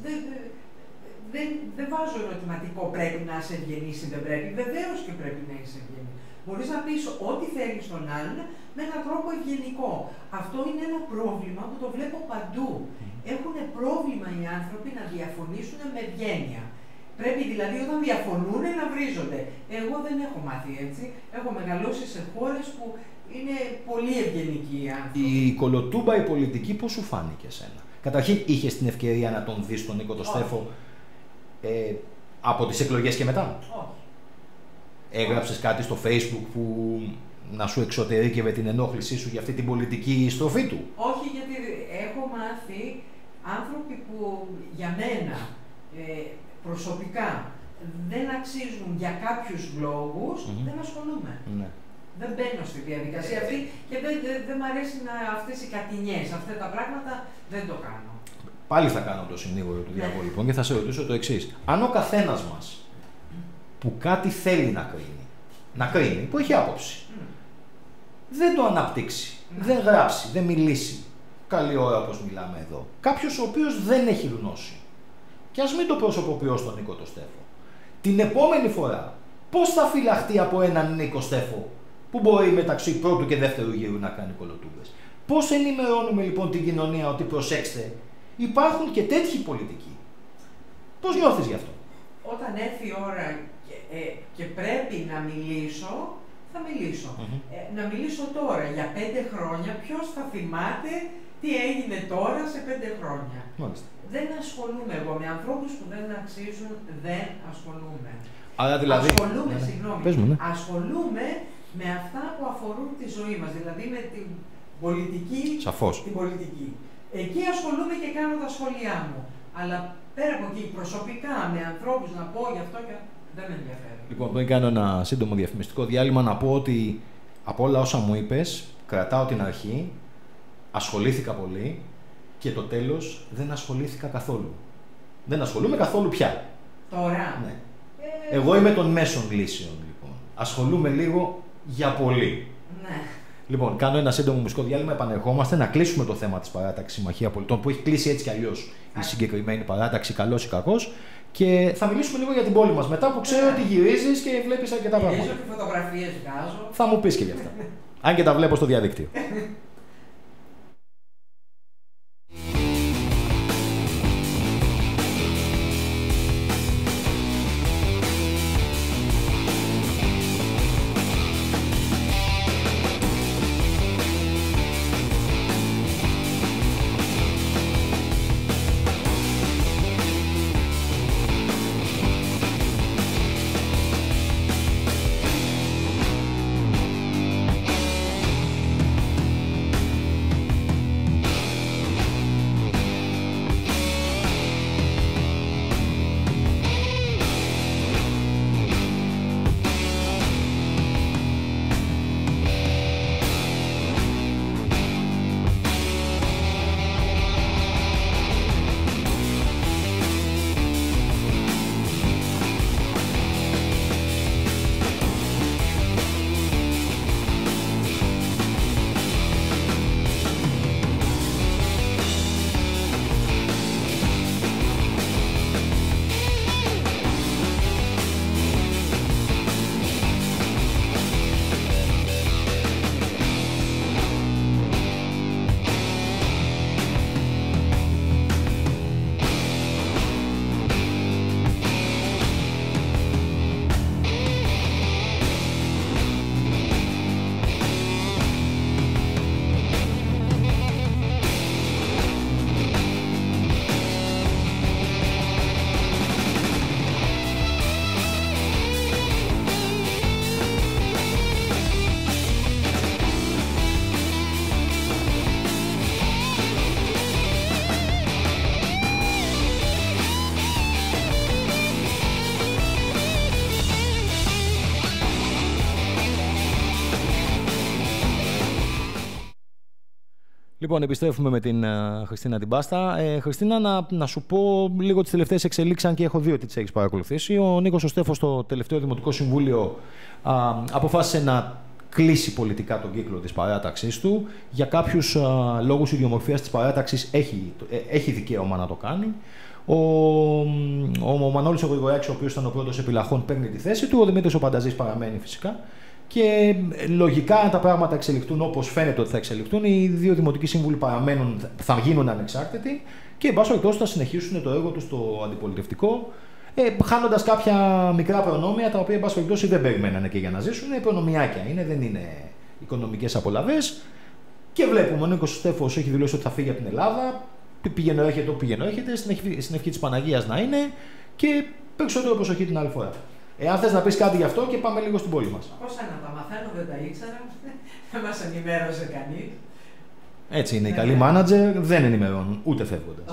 Δεν βάζω ερωτηματικό πρέπει να είσαι ευγενής ή δεν πρέπει. Βεβαίως και πρέπει να είσαι ευγενής. Μπορείς να πεις ό,τι θέλεις στον άλλον με έναν τρόπο ευγενικό. Αυτό είναι ένα πρόβλημα που το βλέπω παντού. Έχουν πρόβλημα οι άνθρωποι να διαφωνήσουν με ευγένεια. Πρέπει δηλαδή όταν διαφωνούν να βρίζονται. Εγώ δεν έχω μάθει έτσι. Έχω μεγαλώσει σε χώρες που είναι πολύ ευγενικοί οι άνθρωποι. Η κολοτούμπα, η πολιτική, πώς σου φάνηκε εσένα? Καταρχήν, είχες την ευκαιρία να τον δεις τον Νίκο τον Στέφο από τις εκλογές και μετά? Όχι. Έγραψες κάτι στο Facebook που να σου εξωτερήκευε την ενόχλησή σου για αυτή την πολιτική στροφή του? Όχι, γιατί έχω μάθει άνθρωποι που για μένα προσωπικά δεν αξίζουν για κάποιους λόγους, δεν ασχολούμαι. Δεν μπαίνω στη διαδικασία αυτή και δεν μ' αρέσει αυτές οι κατηνιές, αυτά τα πράγματα δεν το κάνω. Πάλι θα κάνω το συνήγορο του διαβόλου λοιπόν και θα σε ρωτήσω το εξής. Αν ο καθένας μας που κάτι θέλει να κρίνει, που έχει άποψη, δεν το αναπτύξει, δεν γράψει, δεν μιλήσει, καλή ώρα όπως μιλάμε εδώ, κάποιος ο οποίος δεν έχει γνώση, και ας μην το προσωποποιώ στον Νίκο το Στέφο, την επόμενη φορά πώς θα φυλαχτεί από έναν Νίκο Στέφο που μπορεί μεταξύ πρώτου και δεύτερου γύρου να κάνει κολοτούμπες? Πώς ενημερώνουμε λοιπόν την κοινωνία ότι προσέξτε, υπάρχουν και τέτοιοι πολιτικοί? Πώς νιώθεις γι' αυτό? Όταν έρθει η ώρα και πρέπει να μιλήσω, θα μιλήσω. Να μιλήσω τώρα, για 5 χρόνια, ποιος θα θυμάται τι έγινε τώρα σε 5 χρόνια? Μάλιστα. Δεν ασχολούμαι εγώ με ανθρώπους που δεν αξίζουν, δεν ασχολούμαι. Άρα δηλαδή... Ασχολούμαι, συγγνώμη, ναι. ασχολούμαι με αυτά που αφορούν τη ζωή μας, δηλαδή με την πολιτική. Σαφώς. Την πολιτική. Εκεί ασχολούμαι και κάνω τα σχόλιά μου. Αλλά πέρα από εκεί, προσωπικά, με ανθρώπους να πω γι' αυτό και δεν με ενδιαφέρει. Λοιπόν, πριν κάνω ένα σύντομο διαφημιστικό διάλειμμα, να πω ότι από όλα όσα μου είπες, κρατάω την αρχή, ασχολήθηκα πολύ και το τέλος δεν ασχολήθηκα καθόλου. Δεν ασχολούμαι καθόλου πια. Τώρα. Ναι. Εγώ είμαι των μέσων λύσεων, λοιπόν. Ασχολούμαι λίγο για πολύ. Ναι. Λοιπόν, κάνω ένα σύντομο μουσικό διάλειμμα, επανερχόμαστε να κλείσουμε το θέμα της παράταξης Συμμαχία Πολιτών, που έχει κλείσει έτσι κι αλλιώς η συγκεκριμένη παράταξη, καλός ή κακός, και θα μιλήσουμε λίγο για την πόλη μας μετά που ξέρω ότι γυρίζεις και βλέπεις αρκετά πράγματα. Γυρίζω και φωτογραφίες βγάζω. Θα μου πεις και γι' αυτά. Αν και τα βλέπω στο διαδίκτυο. Λοιπόν, επιστρέφουμε με την Χριστίνα την Πάστα. Χριστίνα, να σου πω λίγο τις τελευταίες εξελίξεις, αν και έχω δει ότι τις έχεις παρακολουθήσει. Ο Νίκος ο Στέφος στο τελευταίο Δημοτικό Συμβούλιο αποφάσισε να κλείσει πολιτικά τον κύκλο της παράταξής του. Για κάποιους λόγους ιδιομορφίας της παράταξης έχει δικαίωμα να το κάνει. Ο Μανώλης ο Γρηγοράκης, ο οποίος ήταν ο πρώτος επιλαχών, παίρνει τη θέση του. Ο Δημήτρης ο Πανταζής παραμένει φυσικά. Και λογικά, αν τα πράγματα εξελιχθούν όπως φαίνεται ότι θα εξελιχθούν, οι δύο δημοτικοί σύμβουλοι παραμένουν, θα γίνουν ανεξάρτητοι και εν πάση περιπτώσει θα συνεχίσουν το έργο τους στο αντιπολιτευτικό, χάνοντας κάποια μικρά προνόμια τα οποία εν πάση περιπτώσει δεν περιμένανε και για να ζήσουν. Προνομιάκια είναι, δεν είναι οικονομικές απολαβές. Και βλέπουμε ο Νίκος Στέφος έχει δηλώσει ότι θα φύγει από την Ελλάδα. Πηγαίνω έρχεται, στην ευχή της Παναγίας να είναι και περισσότερο προσοχή την άλλη φορά. Εάν θες να πεις κάτι γι' αυτό και πάμε λίγο στην πόλη μας. Πώς να τα μαθαίνω, δεν τα ήξερα, δεν μας ενημέρωσε κανείς. Έτσι είναι, οι καλοί μάνατζερ δεν ενημερώνουν, ούτε φεύγοντας.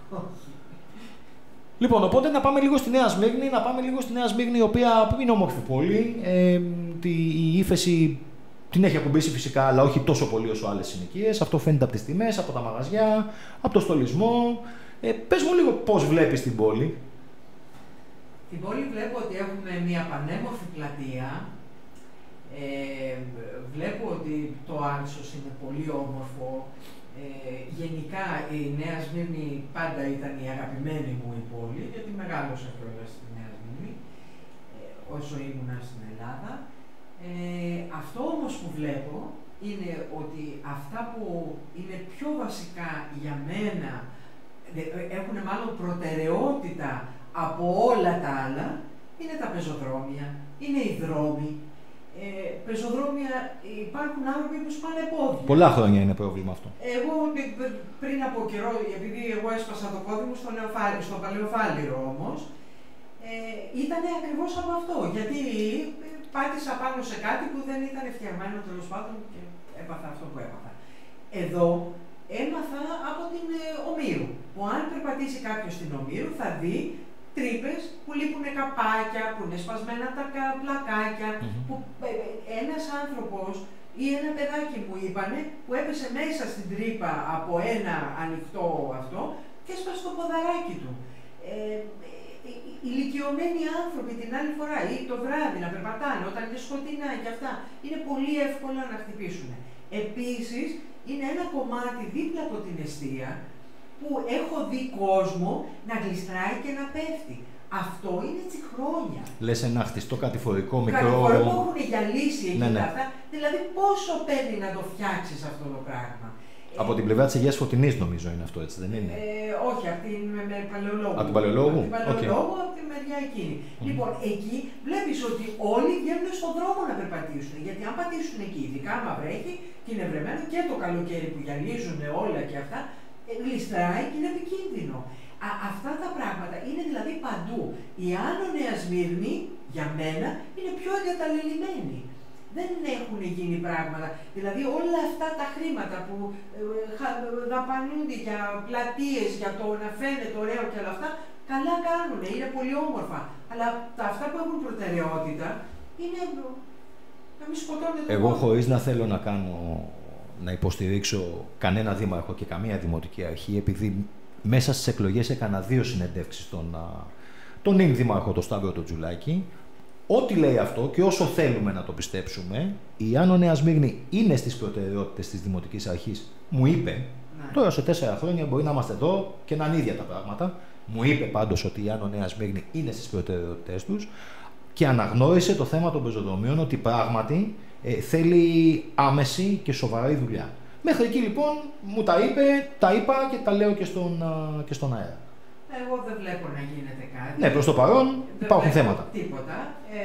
Λοιπόν, οπότε να πάμε λίγο στη Νέα Σμύρνη, η οποία είναι όμορφη πόλη. Η ύφεση Την έχει ακουμπήσει φυσικά, αλλά όχι τόσο πολύ όσο άλλες συνοικίες. Αυτό φαίνεται από τις τιμές, από τα μαγαζιά, από το στολισμό. Πες μου λίγο πώς βλέπεις την πόλη. Την πόλη βλέπω ότι έχουμε μια πανέμορφη πλατεία. Βλέπω ότι το Άλσος είναι πολύ όμορφο. Γενικά η Νέα Σμύρνη πάντα ήταν η αγαπημένη μου η πόλη, γιατί μεγάλωσα κιόλας στη Νέα Σμύρνη, όσο ήμουνα στην Ελλάδα. Αυτό όμως που βλέπω είναι ότι αυτά που είναι πιο βασικά για μένα, έχουν μάλλον προτεραιότητα από όλα τα άλλα, είναι τα πεζοδρόμια, είναι οι δρόμοι. Πεζοδρόμια, υπάρχουν άνθρωποι που σπάνε πόδια. Πολλά χρόνια είναι πρόβλημα αυτό. Εγώ πριν από καιρό, επειδή εγώ έσπασα το πόδι μου στο Παλαιοφάλιρο όμως, ήταν ακριβώς από αυτό. Γιατί πάτησα πάνω σε κάτι που δεν ήταν φτιαγμένο τέλος πάντων και έπαθα αυτό που έπαθα. Εδώ έμαθα από την Ομήρου, που αν περπατήσει κάποιος στην Ομήρου θα δει τρύπες που λείπουν καπάκια, που είναι σπασμένα τα πλακάκια, που ένας άνθρωπος ή ένα παιδάκι μου είπανε που έπεσε μέσα στην τρύπα από ένα ανοιχτό αυτό και έσπασε το ποδαράκι του. Ηλικιωμένοι άνθρωποι την άλλη φορά ή το βράδυ να περπατάνε όταν είναι σκοτεινά και αυτά, είναι πολύ εύκολα να χτυπήσουν. Επίσης, είναι ένα κομμάτι δίπλα από την εστία που έχω δει κόσμο να γλιστράει και να πέφτει. Αυτό είναι έτσι χρόνια. Λες ένα χτιστό κατηφορικό μικρό. Κατηφορικό έχουν γυαλίσει εκεί αυτά. Δηλαδή, πόσο παίρνει να το φτιάξεις αυτό το πράγμα. Από την πλευρά της Αγίας Φωτεινής νομίζω είναι αυτό, έτσι δεν είναι? Όχι, από την Παλαιολόγου. Από την Παλαιολόγου? Από την Παλαιολόγου, από τη μεριά εκείνη. Λοιπόν, εκεί βλέπεις ότι όλοι βγαίνουν στον δρόμο να περπατήσουν. Γιατί αν πατήσουν εκεί, ειδικά άμα βρέχει και είναι βρεμένο και το καλοκαίρι που γυαλίζουν όλα και αυτά, γλιστράει και είναι επικίνδυνο. Αυτά τα πράγματα είναι δηλαδή παντού. Η Άνω Νέα Σμύρνη, για μένα, είναι πιο εγκαταλελειμμένη. Δεν έχουν γίνει πράγματα. Δηλαδή όλα αυτά τα χρήματα που δαπανούνται για πλατείες, για το να φαίνεται ωραίο και όλα αυτά, καλά κάνουν, είναι πολύ όμορφα. Αλλά αυτά που έχουν προτεραιότητα είναι να μην σκοτώνεται. Εγώ χωρίς να θέλω να υποστηρίξω κανένα δήμαρχο και καμία δημοτική αρχή, επειδή μέσα στις εκλογές έκανα 2 συνεντεύξεις τον νυν δήμαρχο, τον Σταύρο τον Τζουλάκη. Ό,τι λέει αυτό και όσο θέλουμε να το πιστέψουμε, η Άνω Νέα Σμύρνη είναι στις προτεραιότητες της Δημοτικής Αρχής. Μου είπε, τώρα σε 4 χρόνια μπορεί να είμαστε εδώ και να είναι ίδια τα πράγματα. Μου είπε πάντως ότι η Άνω Νέα Σμύρνη είναι στις προτεραιότητες τους και αναγνώρισε το θέμα των πεζοδρομίων ότι πράγματι θέλει άμεση και σοβαρή δουλειά. Μέχρι εκεί λοιπόν μου τα είπα και τα λέω και στον αέρα. Εγώ δεν βλέπω να γίνεται κάτι. Ναι, προς το παρόν υπάρχουν θέματα. Τίποτα.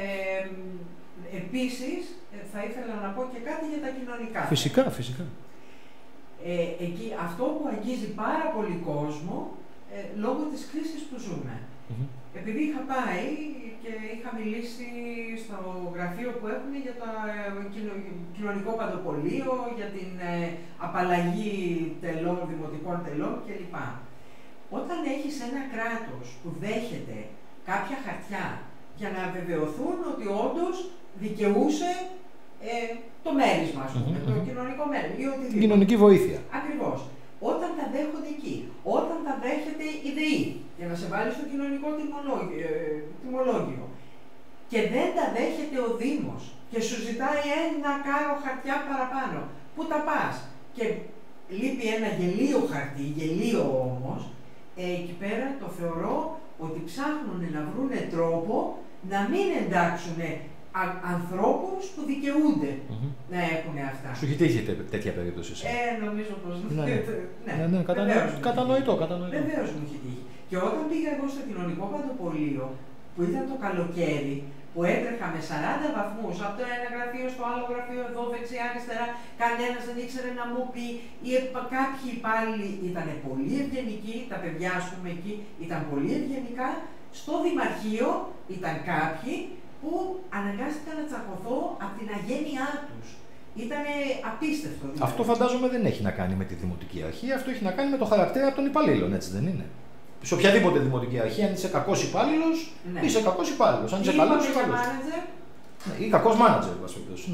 Επίσης, θα ήθελα να πω και κάτι για τα κοινωνικά. Φυσικά, φυσικά. Εκεί, αυτό που αγγίζει πάρα πολύ κόσμο, λόγω της κρίσης που ζούμε. Επειδή είχα πάει και είχα μιλήσει στο γραφείο που έχουν για το κοινωνικό παντοπολείο, για την απαλλαγή τελών, δημοτικών τελών κλπ. Όταν έχεις ένα κράτος που δέχεται κάποια χαρτιά για να βεβαιωθούν ότι όντως δικαιούσε το μέρισμα, ας πούμε, το κοινωνικό μέρισμα ή οτιδήποτε. Κοινωνική βοήθεια. Ακριβώς. Όταν τα δέχονται εκεί, όταν τα δέχεται η ΔΕΗ, για να σε βάλει στο κοινωνικό τιμολόγιο, και δεν τα δέχεται ο Δήμος και σου ζητάει ένα κάρο χαρτιά παραπάνω, πού τα πας? Και λείπει ένα γελίο χαρτί, γελίο όμως, εκεί πέρα το θεωρώ ότι ψάχνουν να βρουν τρόπο να μην εντάξουν ανθρώπους που δικαιούνται να έχουν αυτά. Σου έχει τύχει τέτοια περίπτωση? Νομίζω πως ναι. Κατανοητό. Βεβαίως μου έχει τύχει. Και όταν πήγα εγώ στο κοινωνικό παντοπολείο, που ήταν το καλοκαίρι, που έτρεχα με 40 βαθμούς από το ένα γραφείο στο άλλο γραφείο, εδώ δεξιά, αριστερά, κανένας δεν ήξερε να μου πει, ή κάποιοι υπάλληλοι ήταν πολύ ευγενικοί, τα παιδιά ας πούμε εκεί ήταν πολύ ευγενικά, στο Δημαρχείο ήταν κάποιοι που αναγκάστηκαν να τσακωθώ από την αγένειά τους. Ήταν απίστευτο. Δηλαδή. Αυτό φαντάζομαι δεν έχει να κάνει με τη Δημοτική Αρχή, αυτό έχει να κάνει με το χαρακτήρα των υπαλλήλων, έτσι δεν είναι? Σε οποιαδήποτε δημοτική αρχή, αν είσαι κακός υπάλληλος, είσαι κακός υπάλληλος. Αν είσαι καλός, είσαι καλός. Ή κακός μάνατζερ, ναι.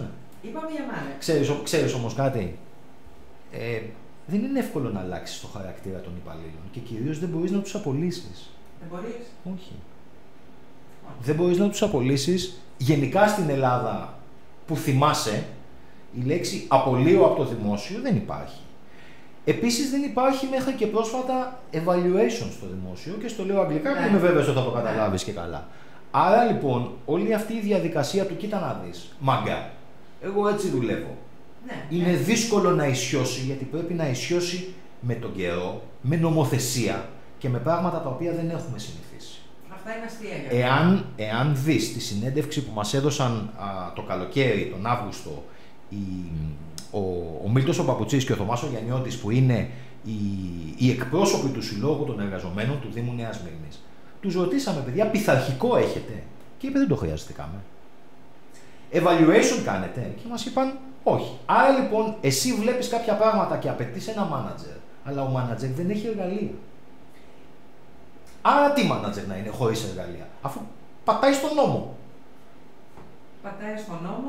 Είπαμε για μάνα. Ξέρεις όμως κάτι. Δεν είναι εύκολο να αλλάξεις το χαρακτήρα των υπαλλήλων και κυρίως δεν μπορείς να τους απολύσεις. Δεν μπορείς. Όχι. Δεν μπορείς να τους απολύσεις. Γενικά στην Ελλάδα που θυμάσαι, η λέξη απολύω από το δημόσιο δεν υπάρχει. Επίσης δεν υπάρχει μέχρι και πρόσφατα evaluation στο δημόσιο και στο λέω αγγλικά και είμαι βέβαιος ότι θα το καταλάβεις και καλά. Άρα λοιπόν όλη αυτή η διαδικασία του κοίτα να δεις, μάγκα, εγώ έτσι δουλεύω. Είναι δύσκολο να ισιώσει γιατί πρέπει να ισιώσει με τον καιρό, με νομοθεσία και με πράγματα τα οποία δεν έχουμε συνηθίσει. Αυτά είναι αστεία. Εάν δεις τη συνέντευξη που μας έδωσαν το καλοκαίρι, τον Αύγουστο, ο Μίλτος ο Παπουτσής και ο Θωμάς ο Γιαννιώτης που είναι οι εκπρόσωποι του Συλλόγου των Εργαζομένων του Δήμου Νέας Μύρνης, τους ρωτήσαμε, παιδιά, πειθαρχικό έχετε? Και είπε, δεν το χρειάζεται. Evaluation κάνετε? Και μας είπαν, όχι. Άρα λοιπόν, εσύ βλέπεις κάποια πράγματα και απαιτείς ένα manager, αλλά ο manager δεν έχει εργαλεία. Άρα τι manager να είναι χωρίς εργαλεία, αφού πατάει στον νόμο. Πατάει στον νόμο,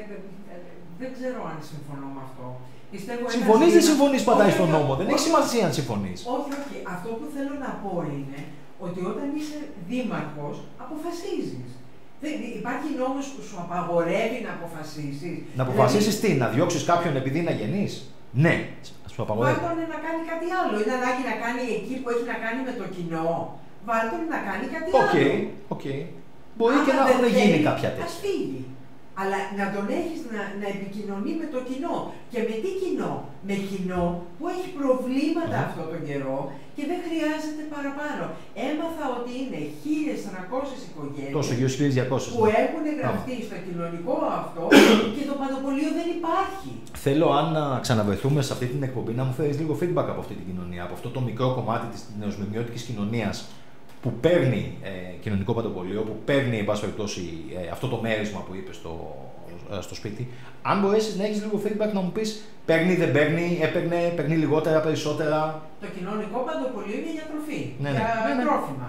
δεν ξέρω αν συμφωνώ με αυτό. Συμφωνείς, δεν συμφωνείς, πατάει στον νόμο. Δεν έχει σημασία αν συμφωνείς. Όχι. Αυτό που θέλω να πω είναι ότι όταν είσαι δήμαρχος, αποφασίζεις. Υπάρχει νόμος που σου απαγορεύει να αποφασίσεις. Να αποφασίσεις τι, να διώξεις κάποιον επειδή είναι αγενής? Ναι, σου απαγορεύει. Βάλ' τον να κάνει κάτι άλλο. Είναι ανάγκη να κάνει εκεί που έχει να κάνει με το κοινό. Βάλ' τον να κάνει κάτι άλλο. Οκ. Μπορεί και να έχουν γίνει κάποια τέτοια. Ας φύγει. Αλλά να τον έχεις να επικοινωνεί με το κοινό. Και με τι κοινό? Με κοινό που έχει προβλήματα αυτόν τον καιρό και δεν χρειάζεται παραπάνω. Έμαθα ότι είναι 1.300 οικογένειες τόσο, 1.200 που έχουν γραφτεί στο κοινωνικό αυτό και το παντοπολείο δεν υπάρχει. Θέλω, αν ξαναβρεθούμε σε αυτή την εκπομπή, να μου φέρεις λίγο feedback από αυτή την κοινωνία, από αυτό το μικρό κομμάτι της νεοσμημιώτικης κοινωνίας που παίρνει κοινωνικό παντοπολείο, που παίρνει, εν πάση περιπτώσει, αυτό το μέρισμα που είπες στο σπίτι. Αν μπορέσεις να έχεις λίγο feedback, να μου πεις παίρνει, δεν παίρνει, παίρνει λιγότερα, περισσότερα. Το κοινωνικό παντοπολείο είναι για τροφή, για τρόφιμα.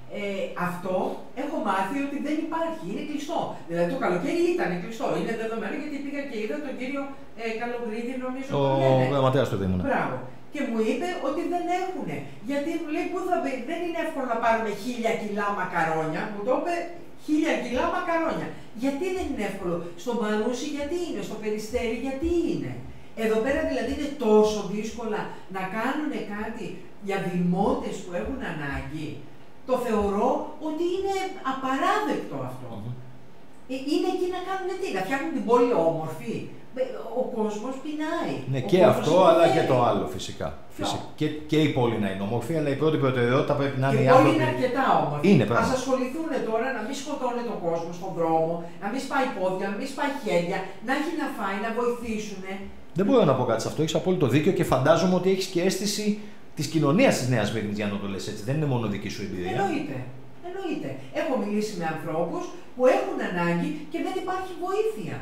Αυτό έχω μάθει ότι δεν υπάρχει, είναι κλειστό. Δηλαδή το καλοκαίρι ήταν κλειστό, είναι δεδομένο γιατί πήγα και είδα τον κύριο Καλογρίδη, νομίζω. Ο γραμματέας του Δήμου. Μπράβο. Και μου είπε ότι δεν έχουνε. Γιατί μου λέει, δεν είναι εύκολο να πάρουμε 1.000 κιλά μακαρόνια. Μου το είπε 1.000 κιλά μακαρόνια. Γιατί δεν είναι εύκολο? Στο Μαρούσι γιατί είναι, στο Περιστέρι γιατί είναι. Εδώ πέρα δηλαδή είναι τόσο δύσκολα να κάνουν κάτι για δημότες που έχουν ανάγκη. Το θεωρώ ότι είναι απαράδεκτο αυτό. Είναι εκεί να κάνουν τι, να φτιάχνουν την πόλη όμορφη. Ο κόσμος πεινάει. Ναι, και αυτό, αλλά και το άλλο φυσικά. Και η πόλη να είναι όμορφη, αλλά η πρώτη προτεραιότητα πρέπει να είναι οι άνθρωποι. Η πόλη είναι αρκετά όμορφη. Ας ασχοληθούν τώρα να μην σκοτώνει τον κόσμο στον δρόμο, να μην σπάει πόδια, να μην σπάει χέρια, να έχει να φάει, να βοηθήσουν. Δεν μπορώ να πω κάτι σε αυτό, έχεις απόλυτο δίκιο και φαντάζομαι ότι έχεις και αίσθηση της κοινωνίας της Νέας Μύρνης, για να το λες έτσι. Δεν είναι μόνο δική σου εμπειρία. Εννοείται. Έχω μιλήσει με ανθρώπους που έχουν ανάγκη και δεν υπάρχει βοήθεια.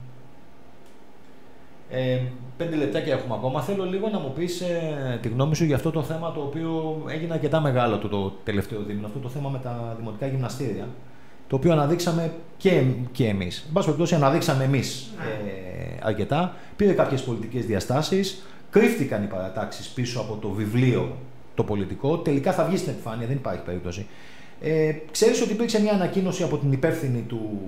5 λεπτάκια έχουμε ακόμα. Θέλω λίγο να μου πεις τη γνώμη σου για αυτό το θέμα το οποίο έγινε αρκετά μεγάλο το τελευταίο δίμηνο. Αυτό το θέμα με τα δημοτικά γυμναστήρια. Το οποίο αναδείξαμε και εμείς. Εν πάση περιπτώσει, αναδείξαμε εμείς αρκετά. Πήρε κάποιες πολιτικές διαστάσεις. Κρύφτηκαν οι παρατάξεις πίσω από το βιβλίο το πολιτικό. Τελικά θα βγει στην επιφάνεια, δεν υπάρχει περίπτωση. Ξέρεις ότι υπήρξε μια ανακοίνωση από την υπεύθυνη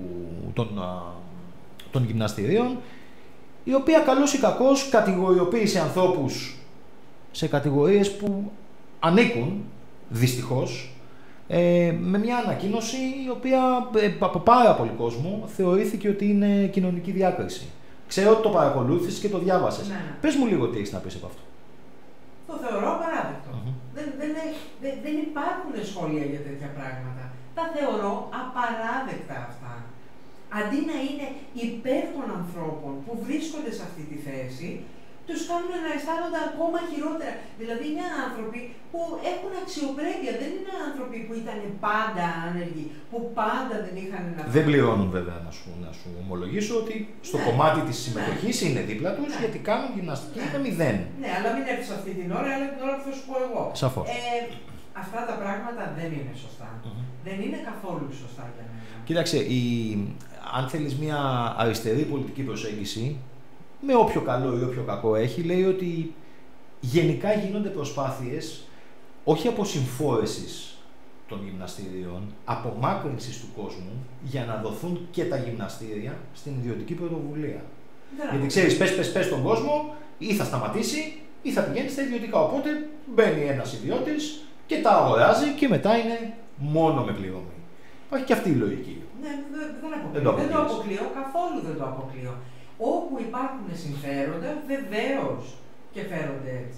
των γυμναστηρίων, η οποία καλώς ή κακώς κατηγοριοποίησε ανθρώπους σε κατηγορίες που ανήκουν, δυστυχώς, με μια ανακοίνωση η οποία από πάρα πολύ κόσμο θεωρήθηκε ότι είναι κοινωνική διάκριση. Ξέρω ότι το παρακολούθησες και το διάβασες. Ναι. Πες μου λίγο τι έχεις να πεις από αυτό. Το θεωρώ απαράδεκτο. Δεν υπάρχουν σχόλια για τέτοια πράγματα. Τα θεωρώ απαράδεκτα αυτά. Αντί να είναι υπέρ των ανθρώπων που βρίσκονται σε αυτή τη θέση, τους κάνουν να αισθάνονται ακόμα χειρότερα. Δηλαδή είναι άνθρωποι που έχουν αξιοπρέπεια, δεν είναι άνθρωποι που ήταν πάντα άνεργοι, που πάντα δεν είχαν να φέρουν. Δεν πληρώνουν βέβαια, να σου ομολογήσω ότι στο κομμάτι της συμμετοχής είναι δίπλα τους, γιατί κάνουν γυμναστική με 0. Ναι, αλλά μην έρθεις αυτή την ώρα, αλλά την ώρα που θα σου πω εγώ. Σαφώς. αυτά τα πράγματα δεν είναι σωστά. Δεν είναι καθόλου σωστά για μένα. Κοίταξε, αν θέλεις μια αριστερή πολιτική προσέγγιση, με όποιο καλό ή όποιο κακό έχει, λέει ότι γενικά γίνονται προσπάθειες όχι αποσυμφόρεσης των γυμναστήριων, απομάκρυνσης του κόσμου για να δοθούν και τα γυμναστήρια στην ιδιωτική πρωτοβουλία. Γιατί ξέρεις, πες στον κόσμο, ή θα σταματήσει ή θα πηγαίνει στα ιδιωτικά. Οπότε μπαίνει ένας ιδιώτης και τα αγοράζει και μετά είναι μόνο με πληρωμή. Υπάρχει και αυτή η λογική. Ναι, δεν το αποκλείω, καθόλου δεν το αποκλείω. Όπου υπάρχουν συμφέροντα, βεβαίως και φέρονται έτσι.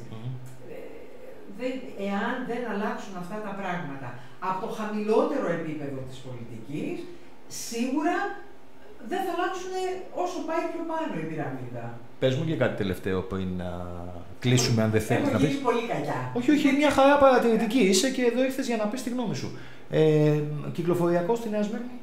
Εάν δεν αλλάξουν αυτά τα πράγματα από το χαμηλότερο επίπεδο της πολιτικής, σίγουρα δεν θα αλλάξουν όσο πάει πιο πάνω η πυραμίδα. Πες μου και κάτι τελευταίο πριν να κλείσουμε, αν δεν θέλεις να πεις. Έχω πολύ κακιά. Όχι, μια χαρά παρατηρητική είσαι και εδώ ήρθες για να πεις τη γνώμη σου. Κυκλοφοριακό στη Νέα Σμύρνη.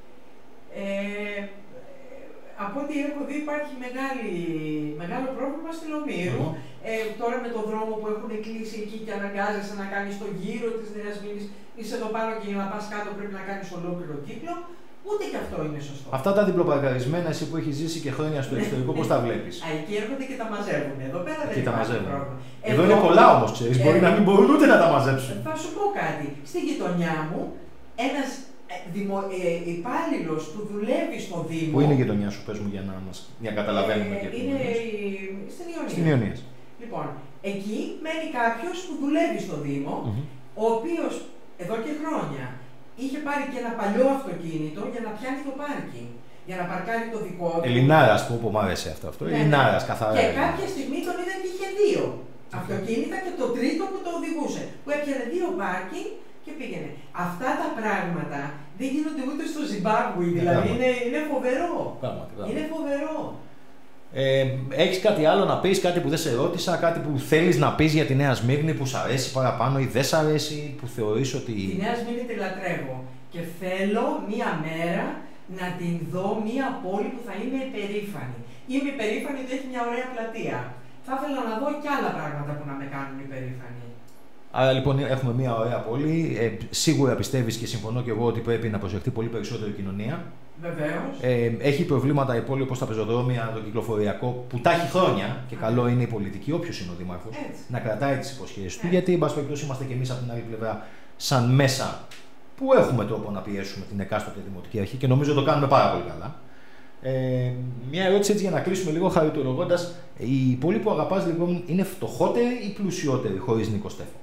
Από ό,τι έχω δει υπάρχει μεγάλο πρόβλημα στην Ομήρου. Τώρα με τον δρόμο που έχουν κλείσει εκεί και αναγκάζεσαι να κάνεις το γύρο της Νέας Σμύρνης, είσαι εδώ πάνω και για να πας κάτω πρέπει να κάνεις ολόκληρο κύκλο. Ούτε και αυτό είναι σωστό. Αυτά τα διπλοπαρκαρισμένα, εσύ που έχεις ζήσει και χρόνια στο εξωτερικό, πώς τα βλέπεις? Εκεί έρχονται και τα μαζεύουν. Εδώ πέρα δεν υπάρχει πρόβλημα. Εδώ είναι πολλά όμως, ξέρεις. Μπορεί να μην μπορούν ούτε να τα μαζέψουν. Θα σου πω κάτι. Στη γειτονιά μου, ένας υπάλληλος που δουλεύει στο Δήμο. Πού είναι η γειτονιά σου, πες μου, για να καταλαβαίνουμε και είναι στην Ιωνία. Στην Ιωνία. Λοιπόν, εκεί μένει κάποιος που δουλεύει στο Δήμο, ο οποίος εδώ και χρόνια είχε πάρει και ένα παλιό αυτοκίνητο για να πιάνει το πάρκινγκ. Για να παρκάρει το δικό του. Ελληνάρας που μου αρέσει αυτό. Ναι, Ελληνάρας, καθαρά. Και κάποια στιγμή τον είδα και είχε δύο αυτοκίνητα και το τρίτο που το οδηγούσε. Που έπιανε δύο πάρκινγκ και πήγαινε. Αυτά τα πράγματα δεν γίνονται ούτε στο Ζιμπάμπουε. Δηλαδή είναι φοβερό. Είναι φοβερό. Έχεις κάτι άλλο να πεις, κάτι που δεν σε ρώτησα, κάτι που θέλεις να πεις για τη Νέα Σμύρνη που σ' αρέσει παραπάνω ή δεν σ' αρέσει, που θεωρείς ότι... Τη Νέα Σμύρνη τη λατρεύω και θέλω μία μέρα να την δω, μία πόλη που θα είμαι υπερήφανη. Είμαι υπερήφανη ότι έχει μια ωραία πλατεία. Θα ήθελα να δω και άλλα πράγματα που να με κάνουν υπερήφανη. Άρα λοιπόν έχουμε μια ωραία πόλη. Σίγουρα πιστεύεις και συμφωνώ και εγώ ότι πρέπει να προσεχτεί πολύ περισσότερο η κοινωνία. Βεβαίως. Έχει προβλήματα η πόλη όπως τα πεζοδρόμια, το κυκλοφοριακό, που τα έχει χρόνια και καλό είναι η πολιτική, όποιος είναι ο δήμαρχος, να κρατάει τις υποσχέσεις του. Γιατί, εν πάση περιπτώσει, είμαστε και εμείς από την άλλη πλευρά, σαν μέσα που έχουμε τρόπο να πιέσουμε την εκάστοτε δημοτική αρχή και νομίζω το κάνουμε πάρα πολύ καλά. Μια ερώτηση έτσι για να κλείσουμε λίγο χαριτολογώντας. Η πόλη που αγαπάς λοιπόν είναι φτωχότερη ή πλουσιότερη χωρίς Νίκο Στέφο?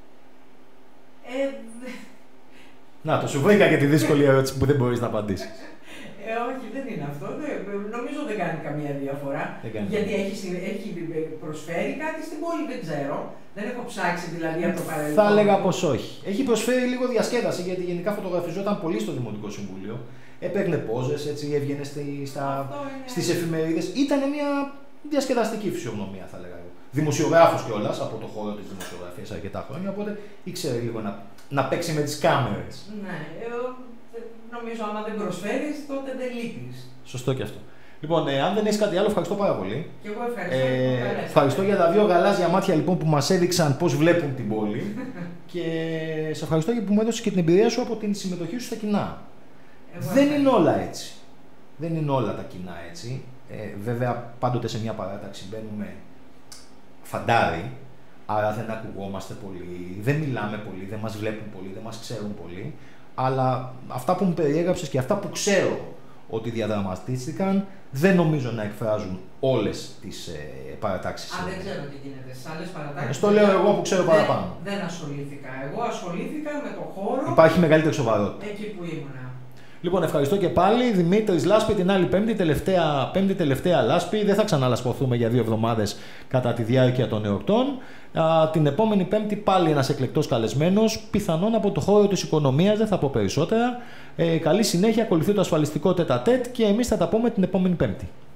Να, το σου βρήκα και τη δύσκολη ερώτηση που δεν μπορείς να απαντήσεις. Όχι, δεν είναι αυτό. Νομίζω δεν κάνει καμία διαφορά. Γιατί έχει προσφέρει κάτι στην πόλη, δεν ξέρω. Δεν έχω ψάξει δηλαδή από το παρελθόν. Θα έλεγα πως όχι. Έχει προσφέρει λίγο διασκέδαση γιατί γενικά φωτογραφιζόταν πολύ στο Δημοτικό Συμβούλιο. Έπαιρνε πόζες, έτσι έβγαινε στις εφημερίδες. Ήταν μια διασκεδαστική φυσιογνωμία, θα έλεγα εγώ. Δημοσιογράφος κιόλας από το χώρο της δημοσιογραφίας αρκετά χρόνια, οπότε ήξερε λίγο να παίξει με τις κάμερες. Ναι, νομίζω άμα δεν προσφέρεις, τότε δεν λείπεις. Σωστό και αυτό. Λοιπόν, αν δεν έχεις κάτι άλλο, ευχαριστώ πάρα πολύ. Και εγώ ευχαριστώ. Ευχαριστώ για τα δύο γαλάζια μάτια λοιπόν, που μας έδειξαν πώς βλέπουν την πόλη. Και σε ευχαριστώ που μου έδωσες και την εμπειρία σου από την συμμετοχή σου στα κοινά. Δεν είναι όλα έτσι. Δεν είναι όλα τα κοινά έτσι. Βέβαια, πάντοτε σε μια παράταξη μπαίνουμε φαντάρι, άρα δεν ακουγόμαστε πολύ, δεν μιλάμε πολύ, δεν μας βλέπουν πολύ, δεν μας ξέρουν πολύ. Αλλά αυτά που μου περιέγραψες και αυτά που ξέρω ότι διαδραματίστηκαν, δεν νομίζω να εκφράζουν όλες τις παρατάξεις. Δεν ξέρω τι γίνεται στις άλλες παρατάξεις. Στο λέω εγώ που ξέρω παραπάνω. Δεν ασχολήθηκα. Εγώ ασχολήθηκα με το χώρο. Υπάρχει μεγαλύτερη σοβαρότητα. Εκεί που ήμουνα. Λοιπόν, ευχαριστώ και πάλι. Δημήτρης Λάσπη, την άλλη πέμπτη τελευταία Λάσπη. Δεν θα ξαναλασπωθούμε για 2 εβδομάδες κατά τη διάρκεια των εορτών. Την επόμενη Πέμπτη πάλι ένας εκλεκτός καλεσμένος, πιθανόν από το χώρο της οικονομίας, δεν θα πω περισσότερα. Καλή συνέχεια, ακολουθεί το ασφαλιστικό τετατέτ και εμείς θα τα πούμε την επόμενη Πέμπτη.